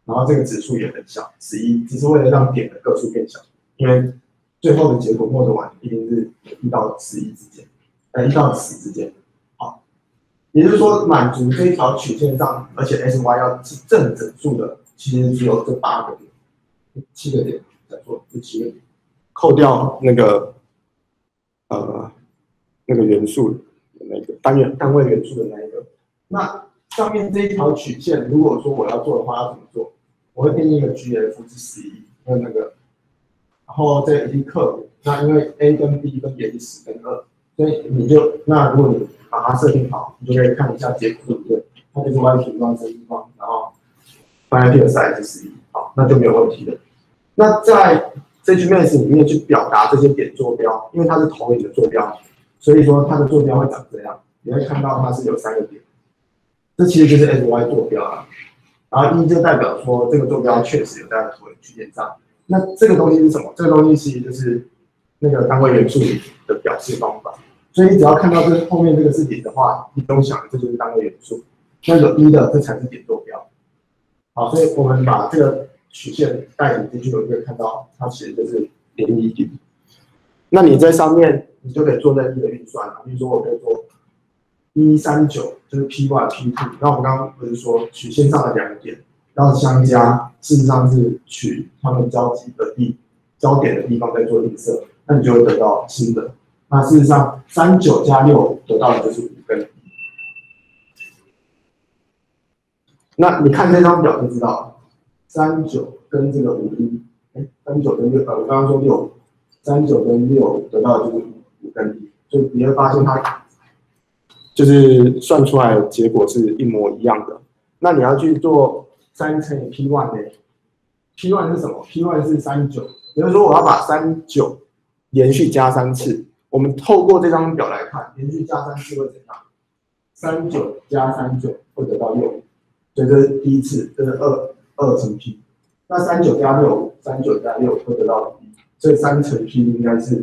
然后这个指数也很小，十一，只是为了让点的个数变小，因为最后的结果摸得完一定是一到十一之间，呃一到十之间，好，也就是说满足这一条曲线上，而且 S Y 要是正整数的，其实只有这八个点，七个点，再说这七个点，扣掉那个呃那个元素的那个单元单位元素的那一个，那上面这一条曲线，如果说我要做的话，要怎么做？我会定义一个 G F 是十一，因为那个，然后这已经克服。那因为 A 跟 B 分别是十跟二，所以你就那如果你把它设定好，你就可以看一下结果对不对？它就是 y 平方乘 x 方，然后 y p 的 sin 是十一，好，那就没有问题了。那在 SageMax 里面去表达这些点坐标，因为它是投影的坐标，所以说它的坐标会长这样，你会看到它是有三个点，这其实就是 S Y 坐标啊。然后一就代表说这个坐标确实有在投影曲线上。那这个东西是什么？这个东西其实就是那个单位元素的表示方法。所以你只要看到这后面这个是点的话，你不用想这就是单位元素。那有一的这才是点坐标。好，所以我们把这个曲线带领进去，我就可以看到它其实就是点一点。那你在上面你就可以做任意的运算了，比如说我可以做一三九就是 P 一 P 二，那我们刚刚不是说曲线上的两个点要相加，事实上是取它们交集的地交点的地方再做映射，那你就会得到新的。那事实上三九加六得到的就是五跟一。那你看这张表就知道了，三九跟这个五一，哎，三九跟六，呃，我刚刚说六，三九跟六得到的就是五五跟一，所以你会发现它就是算出来的结果是一模一样的。那你要去做三乘以 P 一 呢 ？P 一 是什么 ？P 一 是三九，也就是说我要把三九连续加三次。我们透过这张表来看，连续加三次会怎样？三九加三九会得到六，所以这是第一次，这是二二乘 P。那三九加六，三九加六会得到一，所以三乘 P 应该是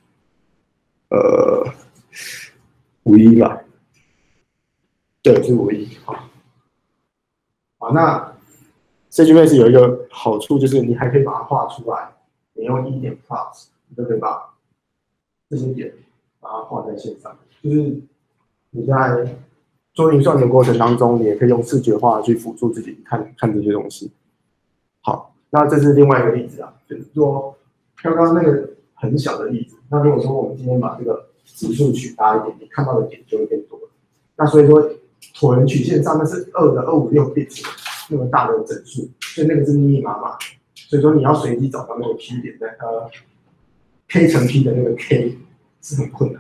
呃五一吧？对，是五一。好，好，那 SageMax 有一个好处就是你还可以把它画出来，你用一点 plus， 你就可以把这些点把它画在线上，就是你在做运算的过程当中，你也可以用视觉化去辅助自己看看这些东西。好，那这是另外一个例子啊，就是说刚刚那个很小的例子，那如果说我们今天把这个指数取大一点，你看到的点就会变多了。那所以说椭圆曲线上面是二的二五六 bit 那么大的整数，所以那个是密密麻麻，所以说你要随机找到那个 P 点在呃 K 乘 P 的那个 K 是很困难。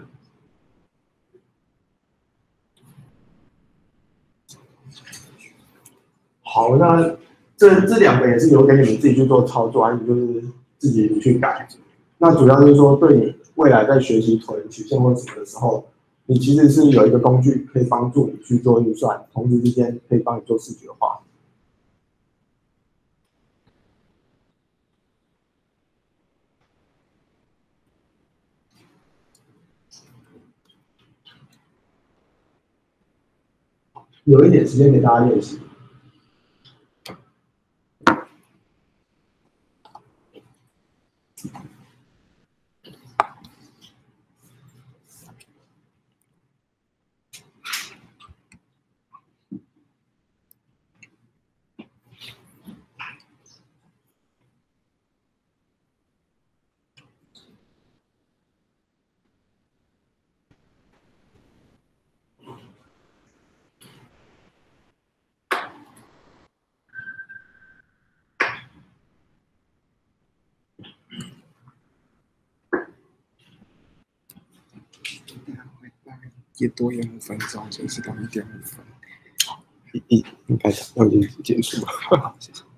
好，那这这两个也是留给你们自己去做操作，你就是自己去改。那主要就是说，对你未来在学习椭圆曲线或什么的时候，你其实是有一个工具可以帮助你去做运算，同时之间可以帮你做视觉化。有一点时间给大家练习。 也多用五分钟，所以是到一点五分。 一一应该要已经结束了。 好，谢谢。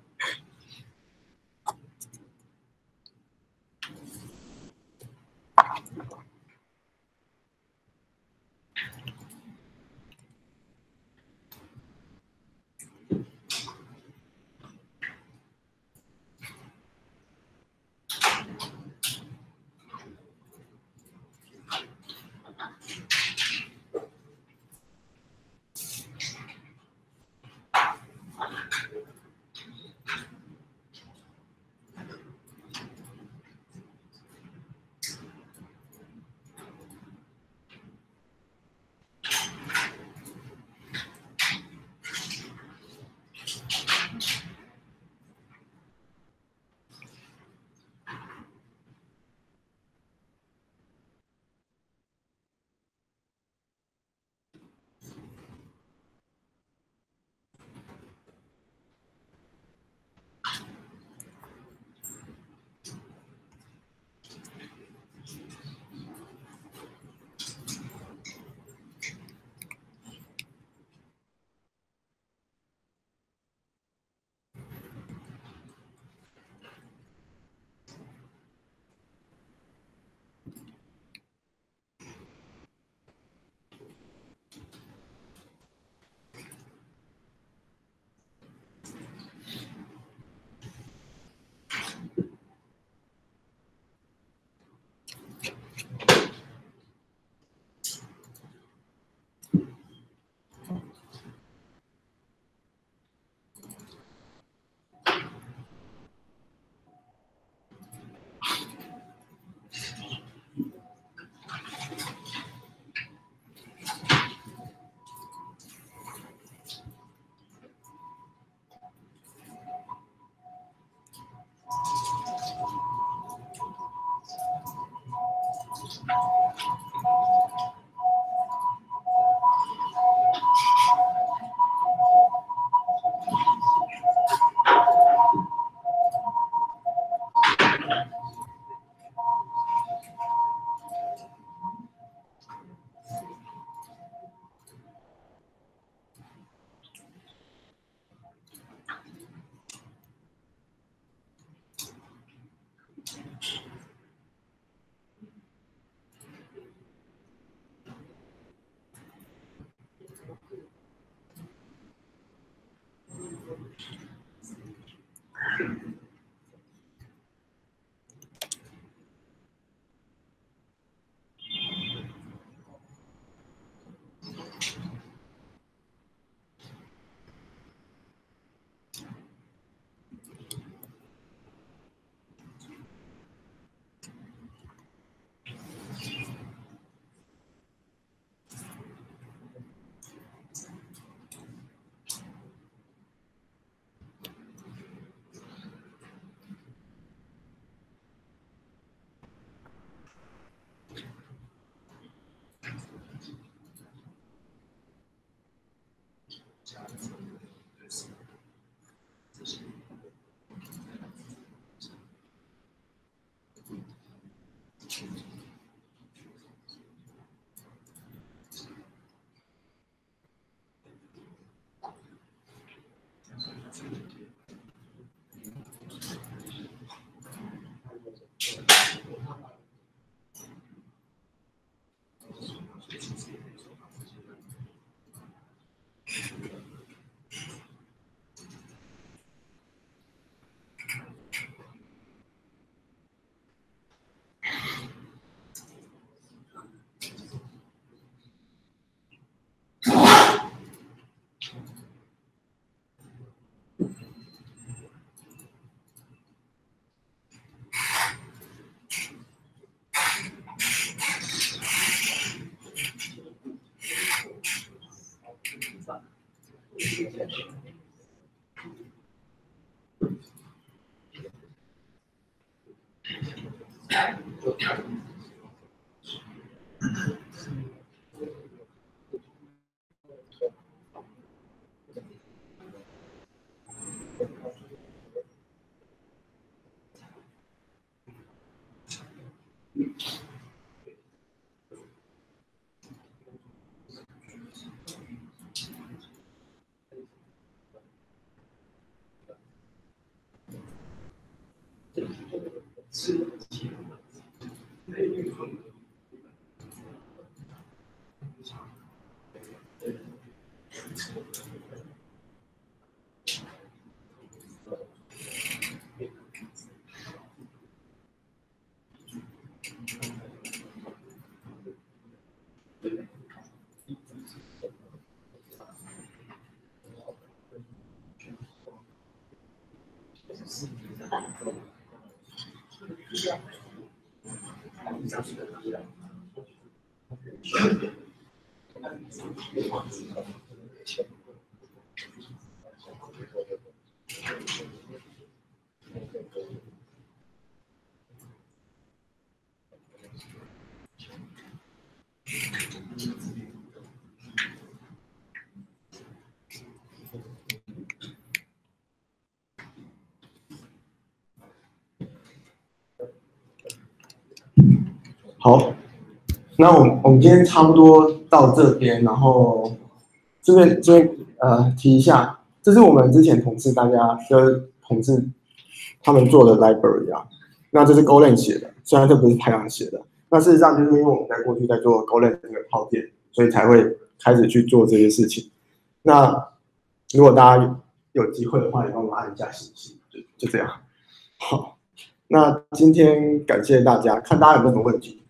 好，那我们我们今天差不多到这边，然后这边这边呃提一下，这是我们之前同事大家跟同事他们做的 library 啊，那这是 Golang 写的，虽然这不是太阳写的，那事实上就是因为我们在过去在做 Golang 这个套件，所以才会开始去做这些事情。那如果大家有机会的话，也帮我们按一下星星，就就这样。好，那今天感谢大家，看大家有没有什么问题。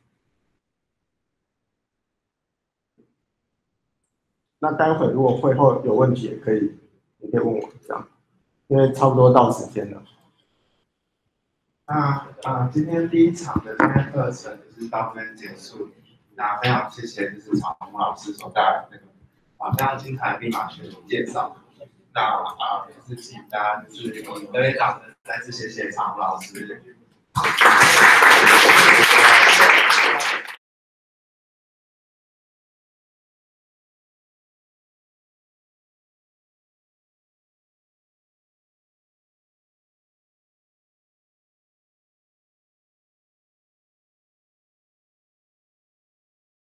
那待会如果会后有问题，也可以也可以问我这样，因为差不多到时间了。 那啊、呃，今天第一场的这个课程就是到这边结束。那非常谢谢就是曹宏老师所带来的那个啊非常精彩的密码学的介绍。那啊，也是请大家就是我们德类长的再次谢谢曹宏老师。